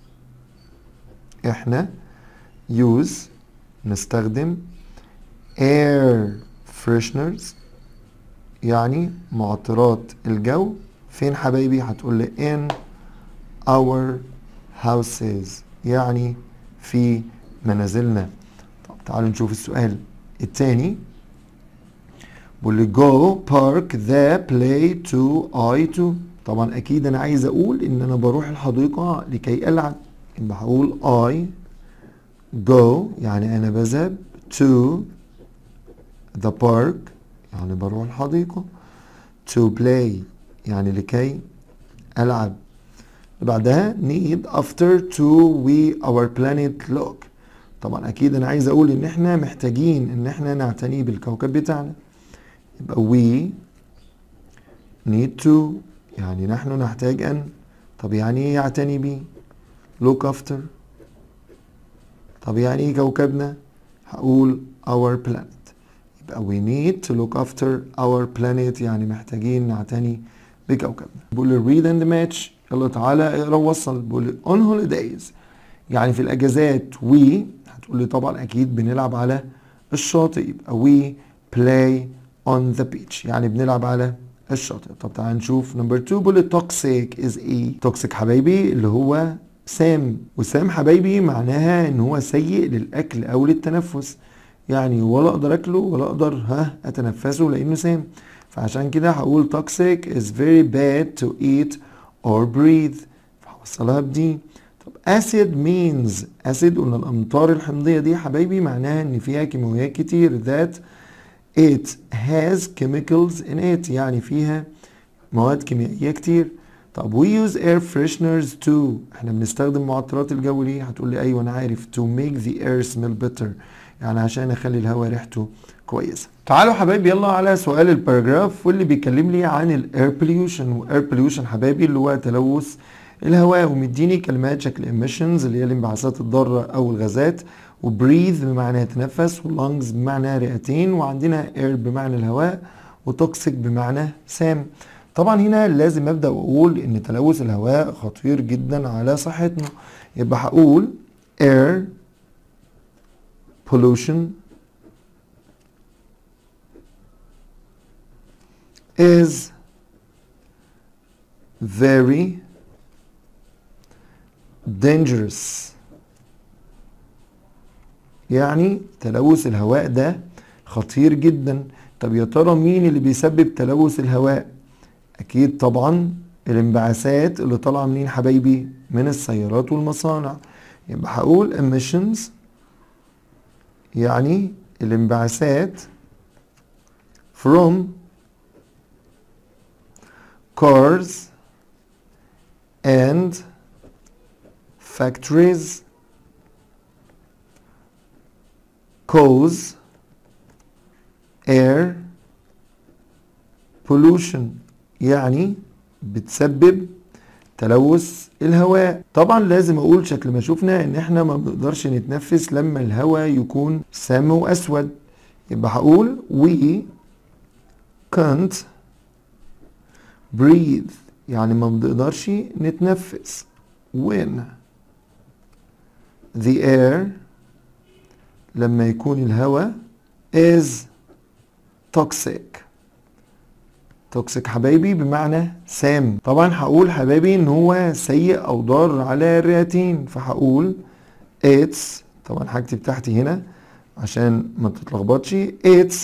احنا use نستخدم air fresheners يعني معطرات الجو فين حبايبي؟ هتقول لي in our houses يعني في منازلنا. طب تعالوا نشوف السؤال الثاني. بيقول لي go park the play to I to. طبعا اكيد انا عايز اقول ان انا بروح الحديقة لكي العب. يبقى هقول I go يعني انا بذهب to the park يعني بروح الحديقة. to play يعني لكي العب. بعدها need after to we our planet look. طبعا اكيد انا عايز اقول ان احنا محتاجين ان احنا نعتني بالكوكب بتاعنا. يبقى we need to يعني نحن نحتاج ان. طب يعني ايه يعتني بيه؟ look after. طب يعني ايه كوكبنا؟ هقول our planet. يبقى we need to look after our planet يعني محتاجين نعتني بكوكبنا. بقول لي read and match. يلا تعالى اقرا ووصل. بقول لي on holidays يعني في الاجازات we هتقول لي طبعا اكيد بنلعب على الشاطئ. يبقى we play on the beach يعني بنلعب على الشاطئ. طب تعالى نشوف نمبر 2. بقول لي toxic is ايه؟ toxic حبايبي اللي هو سام. وسام حبايبي معناها ان هو سيء للاكل او للتنفس. يعني ولا اقدر اكله ولا اقدر اتنفسه لانه سام. فعشان كده هقول toxic is very bad to eat or breathe. فهوصلها بدي. طب acid means acid قلنا الامطار الحمضية دي حبايبي معناها ان فيها كيماويات كتير that it has chemicals in it يعني فيها مواد كيميائية كتير. طب we use air fresheners too. احنا بنستخدم معطرات الجو ليه؟ هتقول لي ايوه انا عارف to make the air smell better يعني عشان اخلي الهواء ريحته كويسه. تعالوا حبايبي يلا على سؤال الباراجراف واللي بيكلم لي عن الاير بوليوشن. واير بوليوشن حبايبي اللي هو تلوث الهواء. ومديني كلمات شكل emissions اللي هي الانبعاثات الضاره او الغازات. وبريذ بمعنى يتنفس. ولانجز بمعنى رئتين. وعندنا اير بمعنى الهواء. وتوكسيك بمعنى سام. طبعا هنا لازم ابدا واقول ان تلوث الهواء خطير جدا على صحتنا، يبقى هقول air pollution is very dangerous. يعني تلوث الهواء ده خطير جدا. طب يا ترى مين اللي بيسبب تلوث الهواء؟ اكيد طبعا الانبعاثات اللي طالعه منين حبايبي؟ من السيارات والمصانع. يبقى هقول emissions يعني الانبعاثات from cars and factories cause air pollution، يعني بتسبب تلوث الهواء. طبعا لازم اقول شكل ما شفنا ان احنا ما بنقدرش نتنفس لما الهواء يكون سام واسود، يبقى هقول we can't breathe يعني ما بنقدرش نتنفس when the air لما يكون الهواء is toxic. توكسيك حبايبي بمعنى سام. طبعا هقول حبايبي ان هو سيء او ضار على الرئتين، فهقول it's طبعا هكتب تحتي هنا عشان ما تتلخبطش it's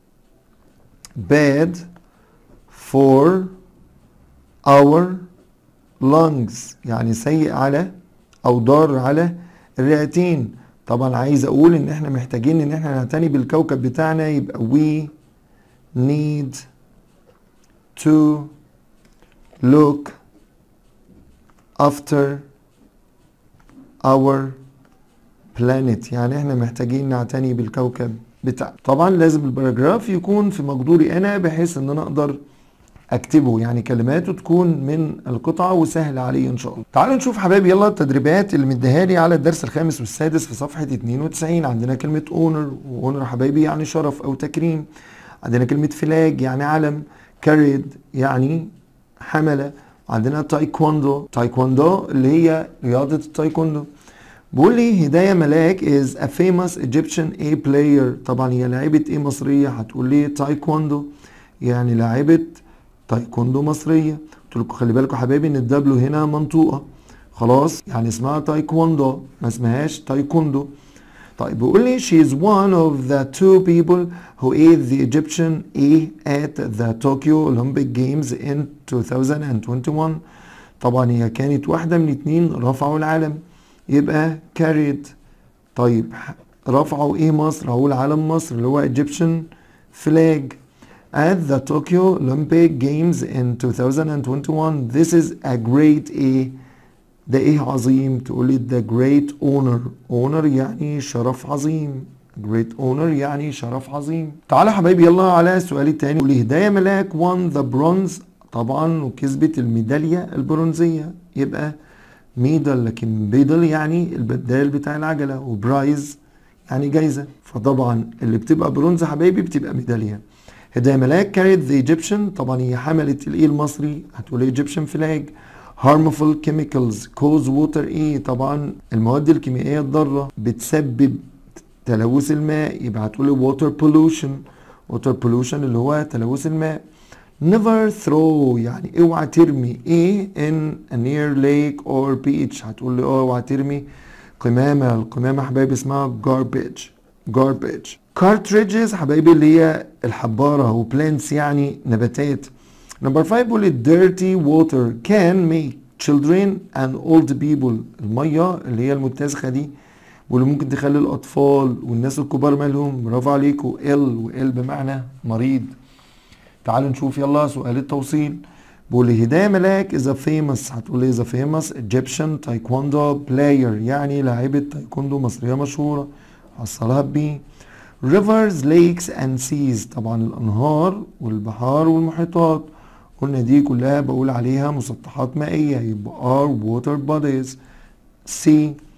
bad for our lungs يعني سيء على او ضار على الرئتين. طبعا عايز اقول ان احنا محتاجين ان احنا نعتني بالكوكب بتاعنا، يبقى we need to look after our planet يعني احنا محتاجين نعتني بالكوكب بتاعنا. طبعا لازم الباراجراف يكون في مقدوري انا بحيث ان انا اقدر اكتبه، يعني كلماته تكون من القطعة وسهل عليه ان شاء الله. تعالوا نشوف حبايبي يلا التدريبات اللي مديها لي على الدرس الخامس والسادس في صفحة 92. عندنا كلمة اونر، واونر حبايبي يعني شرف او تكريم. عندنا كلمة فلاج يعني علم، كاريد يعني حملة. عندنا تايكوندو، تايكوندو اللي هي رياضة التايكوندو. بيقول لي هداية ملاك is a famous Egyptian A player. طبعا هي لاعبة ايه مصرية؟ هتقول لي تايكوندو يعني لاعبة تايكوندو مصرية. قلت لكم خلي بالكم حبايبي ان الدبليو هنا منطوقة خلاص، يعني اسمها تايكوندو ما اسمهاش تايكوندو. طيب بيقول لي she is one of the two people who ate the Egyptian A at the Tokyo Olympic Games in 2021. طبعا هي كانت واحدة من اتنين رفعوا العلم، يبقى carried. طيب رفعوا ايه مصر؟ هقول علم مصر اللي هو Egyptian flag at the Tokyo Olympic Games in 2021. This is a great A. ده ايه عظيم؟ تقول لي ده great honor. honor يعني شرف عظيم. great honor يعني شرف عظيم. تعالى حبايبي يلا على السؤال التاني. يقول لي هداية ملاك won the bronze طبعا وكسبت الميدالية البرونزية، يبقى ميدل لكن بيدل يعني البدال بتاع العجلة، وبرايز يعني جايزة، فطبعا اللي بتبقى برونز حبايبي بتبقى ميدالية. هداية ملاك carried the Egyptian طبعا هي حملت الايه المصري، هتقول Egyptian flag. harmful chemicals cause water ايه؟ طبعا المواد الكيميائية الضارة بتسبب تلوث الماء، يبقى هتقولي water pollution. water pollution اللي هو تلوث الماء. never throw يعني اوعى ترمي ايه in a near lake or beach. هتقولي اوعى ترمي قمامة. القمامة حبايبي اسمها garbage. cartridges حبايبي اللي هي الحبارة، وplants يعني نباتات. Number 5 بيقول dirty water can make children and old people. المية اللي هي المتسخة دي واللي ممكن تخلي الأطفال والناس الكبار مالهم. برافو عليكم. ill بمعنى مريض. تعالوا نشوف يلا سؤال التوصيل. بيقول لي هداية ملاك is a famous. هتقول لي is a famous Egyptian taekwondo player يعني لاعبة تايكوندو مصرية مشهورة. حصلها ب rivers lakes and seas. طبعا الأنهار والبحار والمحيطات قلنا دي كلها بقول عليها مسطحات مائية، يبقى are water bodies. C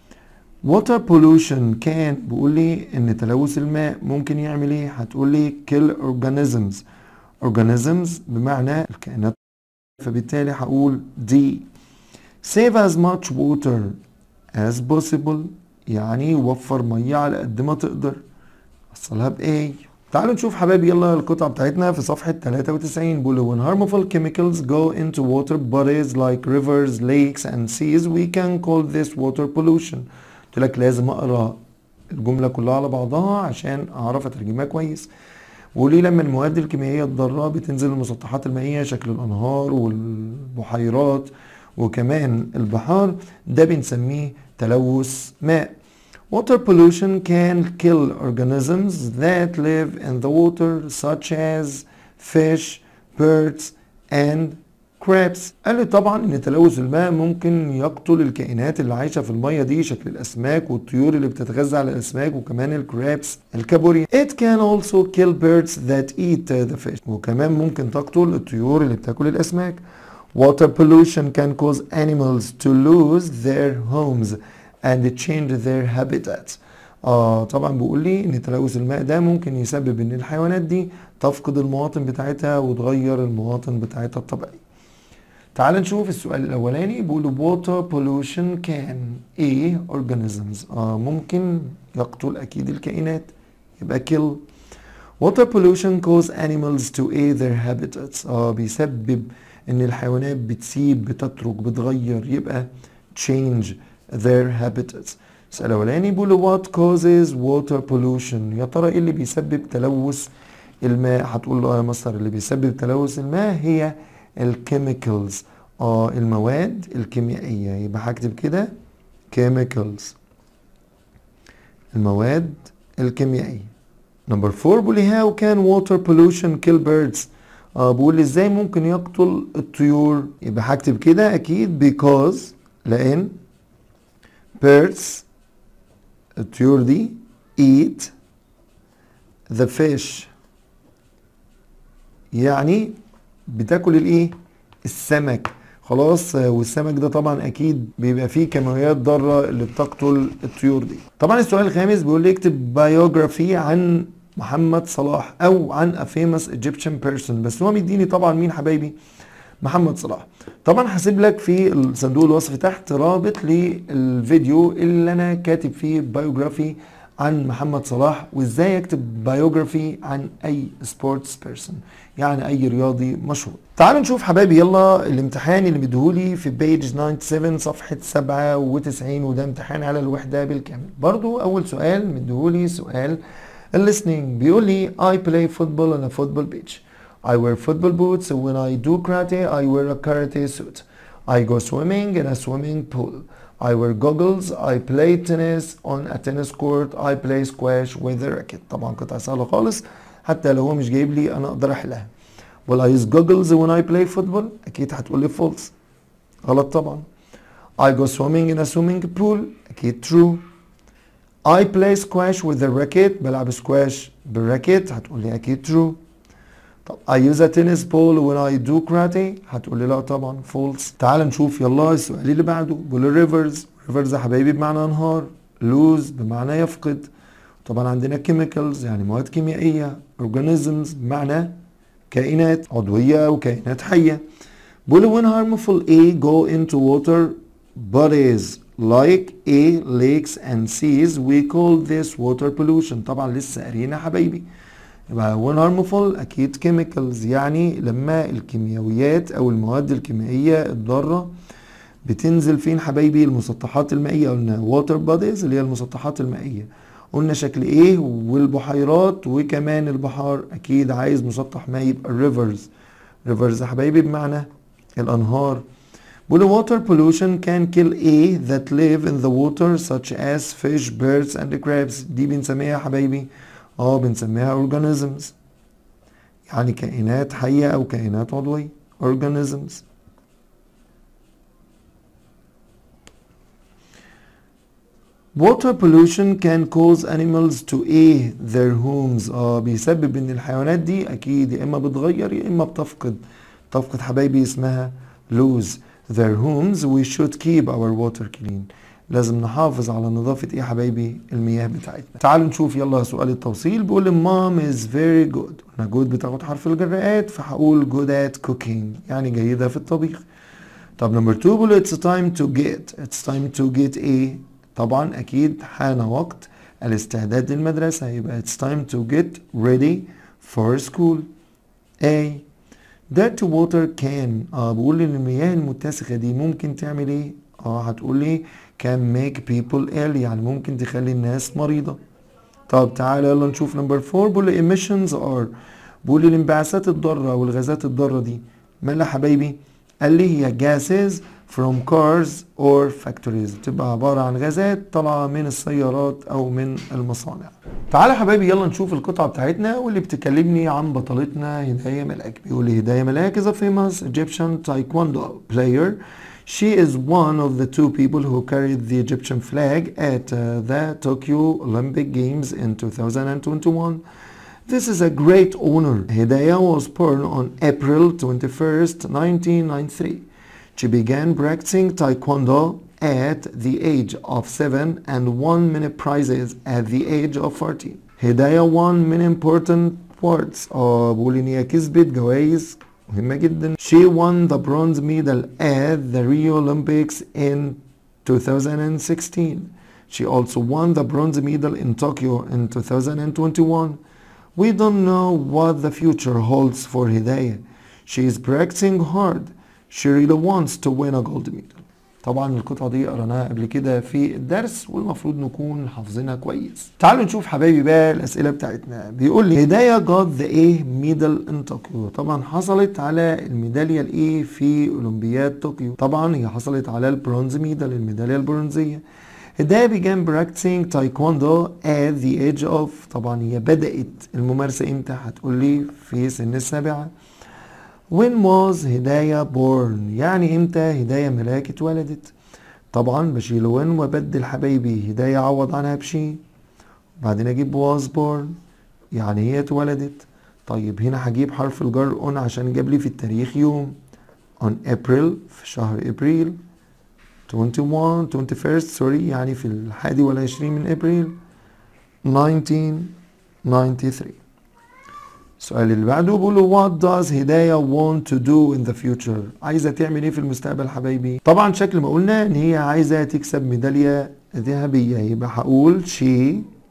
water pollution كان بيقول لي ان تلوث الماء ممكن يعمل ايه؟ هتقول لي kill organisms. organisms بمعنى الكائنات فبالتالي هقول D. Save as much water as possible يعني وفر مية على قد ما تقدر. وصلها ب A. تعالوا نشوف حبايبي يلا القطعة بتاعتنا في صفحة 93. بيقول when harmful chemicals go into water bodies like rivers, lakes and seas we can call this water pollution. قلت لك لازم اقرا الجملة كلها على بعضها عشان اعرف اترجمها كويس. وليه لما المواد الكيميائية الضارة بتنزل المسطحات المائية شكل الانهار والبحيرات وكمان البحار ده بنسميه تلوث ماء. Water pollution can kill organisms that live in the water such as fish, birds and crabs. قال لي طبعا ان تلوث الماء ممكن يقتل الكائنات اللي عايشة في المية دي شكل الاسماك والطيور اللي بتتغذى على الاسماك وكمان الكرابس الكابوريا. It can also kill birds that eat the fish. وكمان ممكن تقتل الطيور اللي بتاكل الاسماك. Water pollution can cause animals to lose their homes and change their habitats. طبعا بيقول لي ان تلوث الماء ده ممكن يسبب ان الحيوانات دي تفقد المواطن بتاعتها وتغير المواطن بتاعتها الطبيعي. تعال نشوف السؤال الاولاني. بيقول water pollution can ايه organisms ممكن يقتل اكيد الكائنات يبقى kill. Water pollution cause animals to aid their habitats بيسبب ان الحيوانات بتسيب بتترك بتغير يبقى change their habitats. السؤال الاولاني بيقول what causes water pollution. يا ترى ايه اللي بيسبب تلوث الماء؟ هتقول له يا مستر اللي بيسبب تلوث الماء هي الكيميكالز المواد الكيميائية. يبقى هكتب كده chemicals المواد الكيميائية. نمبر 4 بيقول لي how can water pollution kill birds. بيقول لي ازاي ممكن يقتل الطيور؟ يبقى هكتب كده اكيد because لان birds الطيور دي eat the fish يعني بتاكل الايه؟ السمك. خلاص والسمك ده طبعا اكيد بيبقى فيه كيماويات ضاره اللي بتقتل الطيور دي. طبعا السؤال الخامس بيقول لي اكتب biography عن محمد صلاح او عن a famous Egyptian person. بس هو مديني طبعا مين حبايبي؟ محمد صلاح. طبعا هسيب لك في صندوق الوصف تحت رابط للفيديو اللي انا كاتب فيه بايوجرافي عن محمد صلاح وازاي اكتب بايوجرافي عن اي سبورتس بيرسون يعني اي رياضي مشهور. تعالوا نشوف حبايبي يلا الامتحان اللي مديهولي في بيج 97 صفحة 97 وده امتحان على الوحدة بالكامل. برضو اول سؤال مديهولي سؤال الليسننج. بيقول لي I play football on a football pitch. I wear football boots when I do karate. I wear a karate suit. I go swimming in a swimming pool. I wear goggles. I play tennis on a tennis court. I play squash with a racket. طبعا قطعة سهلة خالص حتى لو هو مش جايب لي انا اقدر احلها. Will I use goggles when I play football؟ اكيد هتقول لي false. غلط طبعا. I go swimming in a swimming pool. اكيد true. I play squash with a racket. بلعب سكواش بالراكيت هتقول لي اكيد true. طب I use a tennis ball when I do karate هتقول لي لا طبعا false. تعال نشوف يلا السؤال اللي بعده. بيقول rivers. rivers يا حبايبي بمعنى انهار. lose بمعنى يفقد. طبعا عندنا chemicals يعني مواد كيميائية. organisms بمعنى كائنات عضوية وكائنات حية. بيقول when harmful A go into water bodies like lakes and seas we call this water pollution. طبعا لسه قارينا حبايبي. يبقى when harmful اكيد chemicals يعني لما الكيميائيات او المواد الكيميائية الضارة بتنزل فين حبايبي؟ المسطحات المائية. قلنا water bodies اللي هي المسطحات المائية. قلنا شكل ايه؟ والبحيرات وكمان البحار اكيد عايز مسطح مائي يبقى rivers. rivers يا حبايبي بمعنى الانهار. بيقول water pollution can kill A that live in the water such as fish, birds and crabs. دي بنسميها يا حبايبي بنسميها organisms يعني كائنات حية او كائنات عضوية organisms. Water pollution can cause animals to aid their homes. بيسبب ان الحيوانات دي اكيد يا اما بتغير يا اما بتفقد حبايبي اسمها lose their homes. We should keep our water clean. لازم نحافظ على نظافة ايه يا حبايبي؟ المياه بتاعتنا. تعالوا نشوف يلا سؤال التوصيل. بيقول لي mom is very good. قلنا good بتاخد حرف الجرات، فهقول good at cooking يعني جيدة في الطبيخ. طب نمبر 2 بيقول it's time to get ايه؟ طبعا اكيد حان وقت الاستعداد للمدرسة، يبقى it's time to get ready for school. A dirty water can بقول ان المياه المتسخة دي ممكن تعمل ايه؟ هتقول لي can make people ill يعني ممكن تخلي الناس مريضة. طب تعالى يلا نشوف نمبر 4. بقول لي emissions are بقول لي الانبعاثات الضارة والغازات الضارة دي مالها حبايبي؟ قال لي هي gases from cars or factories، تبقى عبارة عن غازات طالعة من السيارات أو من المصانع. تعالى يا حبايبي يلا نشوف القطعة بتاعتنا واللي بتكلمني عن بطلتنا هداية ملاك. بيقول لي هداية ملاك is a famous Egyptian taekwondo player. She is one of the two people who carried the Egyptian flag at the Tokyo Olympic Games in 2021. This is a great honor. Hidayah was born on April 21st, 1993. She began practicing Taekwondo at the age of 7 and won many prizes at the age of 14. Hidayah won many important awards. بقول إن هي كسبت جوائز مهمة جدا. She won the bronze medal at the Rio Olympics in 2016. She also won the bronze medal in Tokyo in 2021. We don't know what the future holds for Hidayah. She is practicing hard. She really wants to win a gold medal. طبعا القطعة دي قرأناها قبل كده في الدرس والمفروض نكون حافظينها كويس. تعالوا نشوف حبايبي بقى الأسئلة بتاعتنا. بيقول لي هداية got the A medal in Tokyo. طبعا حصلت على الميدالية الإيه في أولمبياد طوكيو. طبعا هي حصلت على البرونز ميدال، الميدالية البرونزية. هداية began practicing taekwondo at the age of طبعا هي بدأت الممارسة امتى؟ هتقول لي في سن السابعة. When was هداية born؟ يعني امتى هداية ملاك اتولدت؟ طبعا بشيل when وبدل حبايبي هداية عوض عنها بشي، وبعدين اجيب was born يعني هي اتولدت. طيب هنا هجيب حرف الجر on عشان جاب لي في التاريخ يوم on April في شهر ابريل 21 سوري يعني في 21 من ابريل 1993. السؤال اللي بعده بيقول what does هداية want to do in the future؟ عايزة تعمل ايه في المستقبل حبايبي؟ طبعا شكل ما قلنا ان هي عايزة تكسب ميدالية ذهبية، يبقى هقول she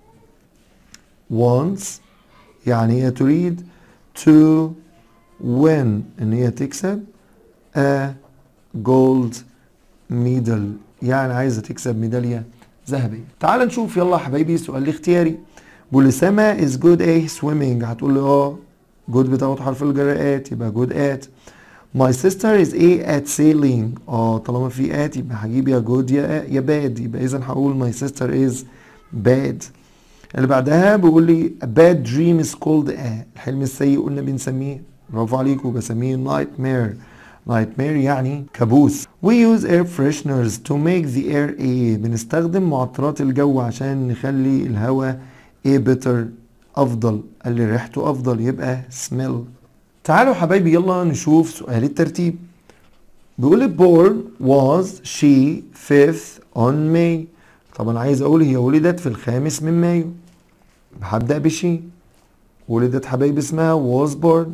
wants يعني هي تريد to win ان هي تكسب a gold ميدال يعني عايزة تكسب ميدالية ذهبية. تعال نشوف يلا حبايبي سؤال الاختياري. بيقول سما is good at swimming. هتقول لي good بتاخد حرف الجرات يبقى good at. my sister is at sailing. طالما في at يبقى هجيب يا good يا bad، يبقى اذا هقول my sister is bad. اللي بعدها بيقول لي a bad dream is called الحلم السيء قلنا بنسميه، برافو عليكم، بسميه nightmare. nightmare يعني كابوس. we use air fresheners to make the air بنستخدم معطرات الجو عشان نخلي الهواء better أفضل، اللي ريحته أفضل يبقى smell. تعالوا حبايبي يلا نشوف سؤال الترتيب. بيقول born was she 5th on May. طبعا عايز أقول هي ولدت في 5 من مايو، هبدأ بشي. ولدت حبايبي اسمها was born،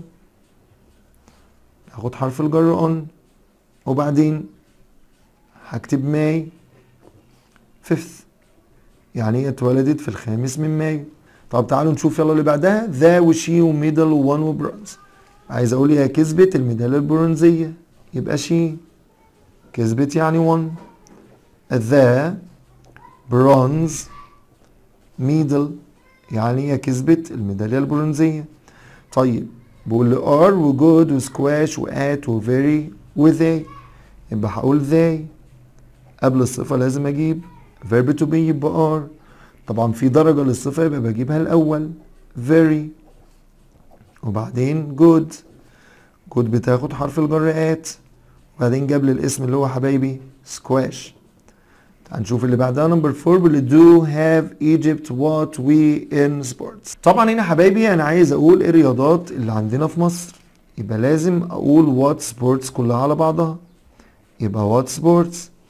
هاخد حرف الجر on، وبعدين هكتب ماي 5th يعني هي اتولدت في 5 من مايو. طب تعالوا نشوف يلا اللي بعدها ذا وشي وميدل وون وبرونز. عايز اقول هي كسبت الميداليه البرونزيه يبقى شي كسبت يعني 1. ذا برونز ميدل يعني هي كسبت الميداليه البرونزيه. طيب بقول لي ار وجود وسكواش وات وفيري وذي، يبقى هقول ذي قبل الصفه لازم اجيب verb to be يبقى are. طبعا في درجة للصفة يبقى بجيبها الأول very، وبعدين good. good بتاخد حرف الجر at، وبعدين جاب لي الاسم اللي هو حبايبي squash. هنشوف اللي بعدها نمبر 4 بيقول do have Egypt what we in sports. طبعا هنا حبايبي أنا عايز أقول إيه الرياضات اللي عندنا في مصر، يبقى لازم أقول what sports كلها على بعضها، يبقى what sports.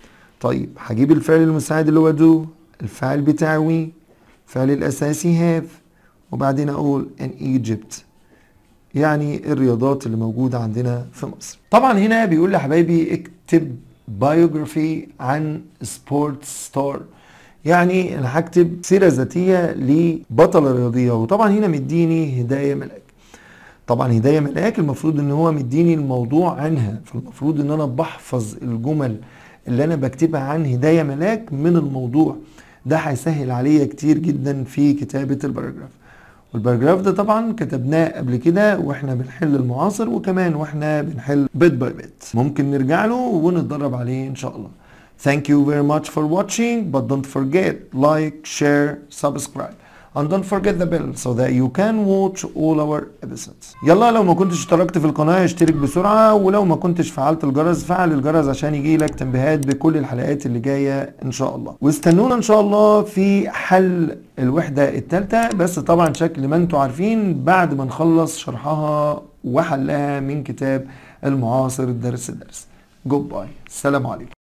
طيب هجيب الفعل المساعد اللي هو do، الفعل بتاعي، الفعل الأساسي have، وبعدين أقول in Egypt، يعني الرياضات اللي موجودة عندنا في مصر. طبعا هنا بيقول لي حبايبي اكتب بايوجرافي عن سبورت ستار، يعني انا هكتب سيرة ذاتية لبطلة رياضية. وطبعا هنا مديني هداية ملاك. طبعا هداية ملاك المفروض ان هو مديني الموضوع عنها، فالمفروض ان انا بحفظ الجمل اللي انا بكتبها عن هداية ملاك من الموضوع ده، هيسهل عليا كتير جدا في كتابة الباراجراف. والباراجراف ده طبعا كتبناه قبل كده واحنا بنحل المعاصر، وكمان واحنا بنحل بيت باي بيت، ممكن نرجع له ونتدرب عليه ان شاء الله. Thank you very much for watching, but don't forget like, share, subscribe, and don't forget the bell so that you can watch all our episodes. يلا لو ما كنتش اشتركت في القناة اشترك بسرعة، ولو ما كنتش فعلت الجرس فعل الجرس عشان يجيلك تنبيهات بكل الحلقات اللي جاية ان شاء الله. واستنونا ان شاء الله في حل الوحدة الثالثة، بس طبعا شكل ما انتوا عارفين بعد ما نخلص شرحها وحلها من كتاب المعاصر درس درس. جود باي، السلام عليكم.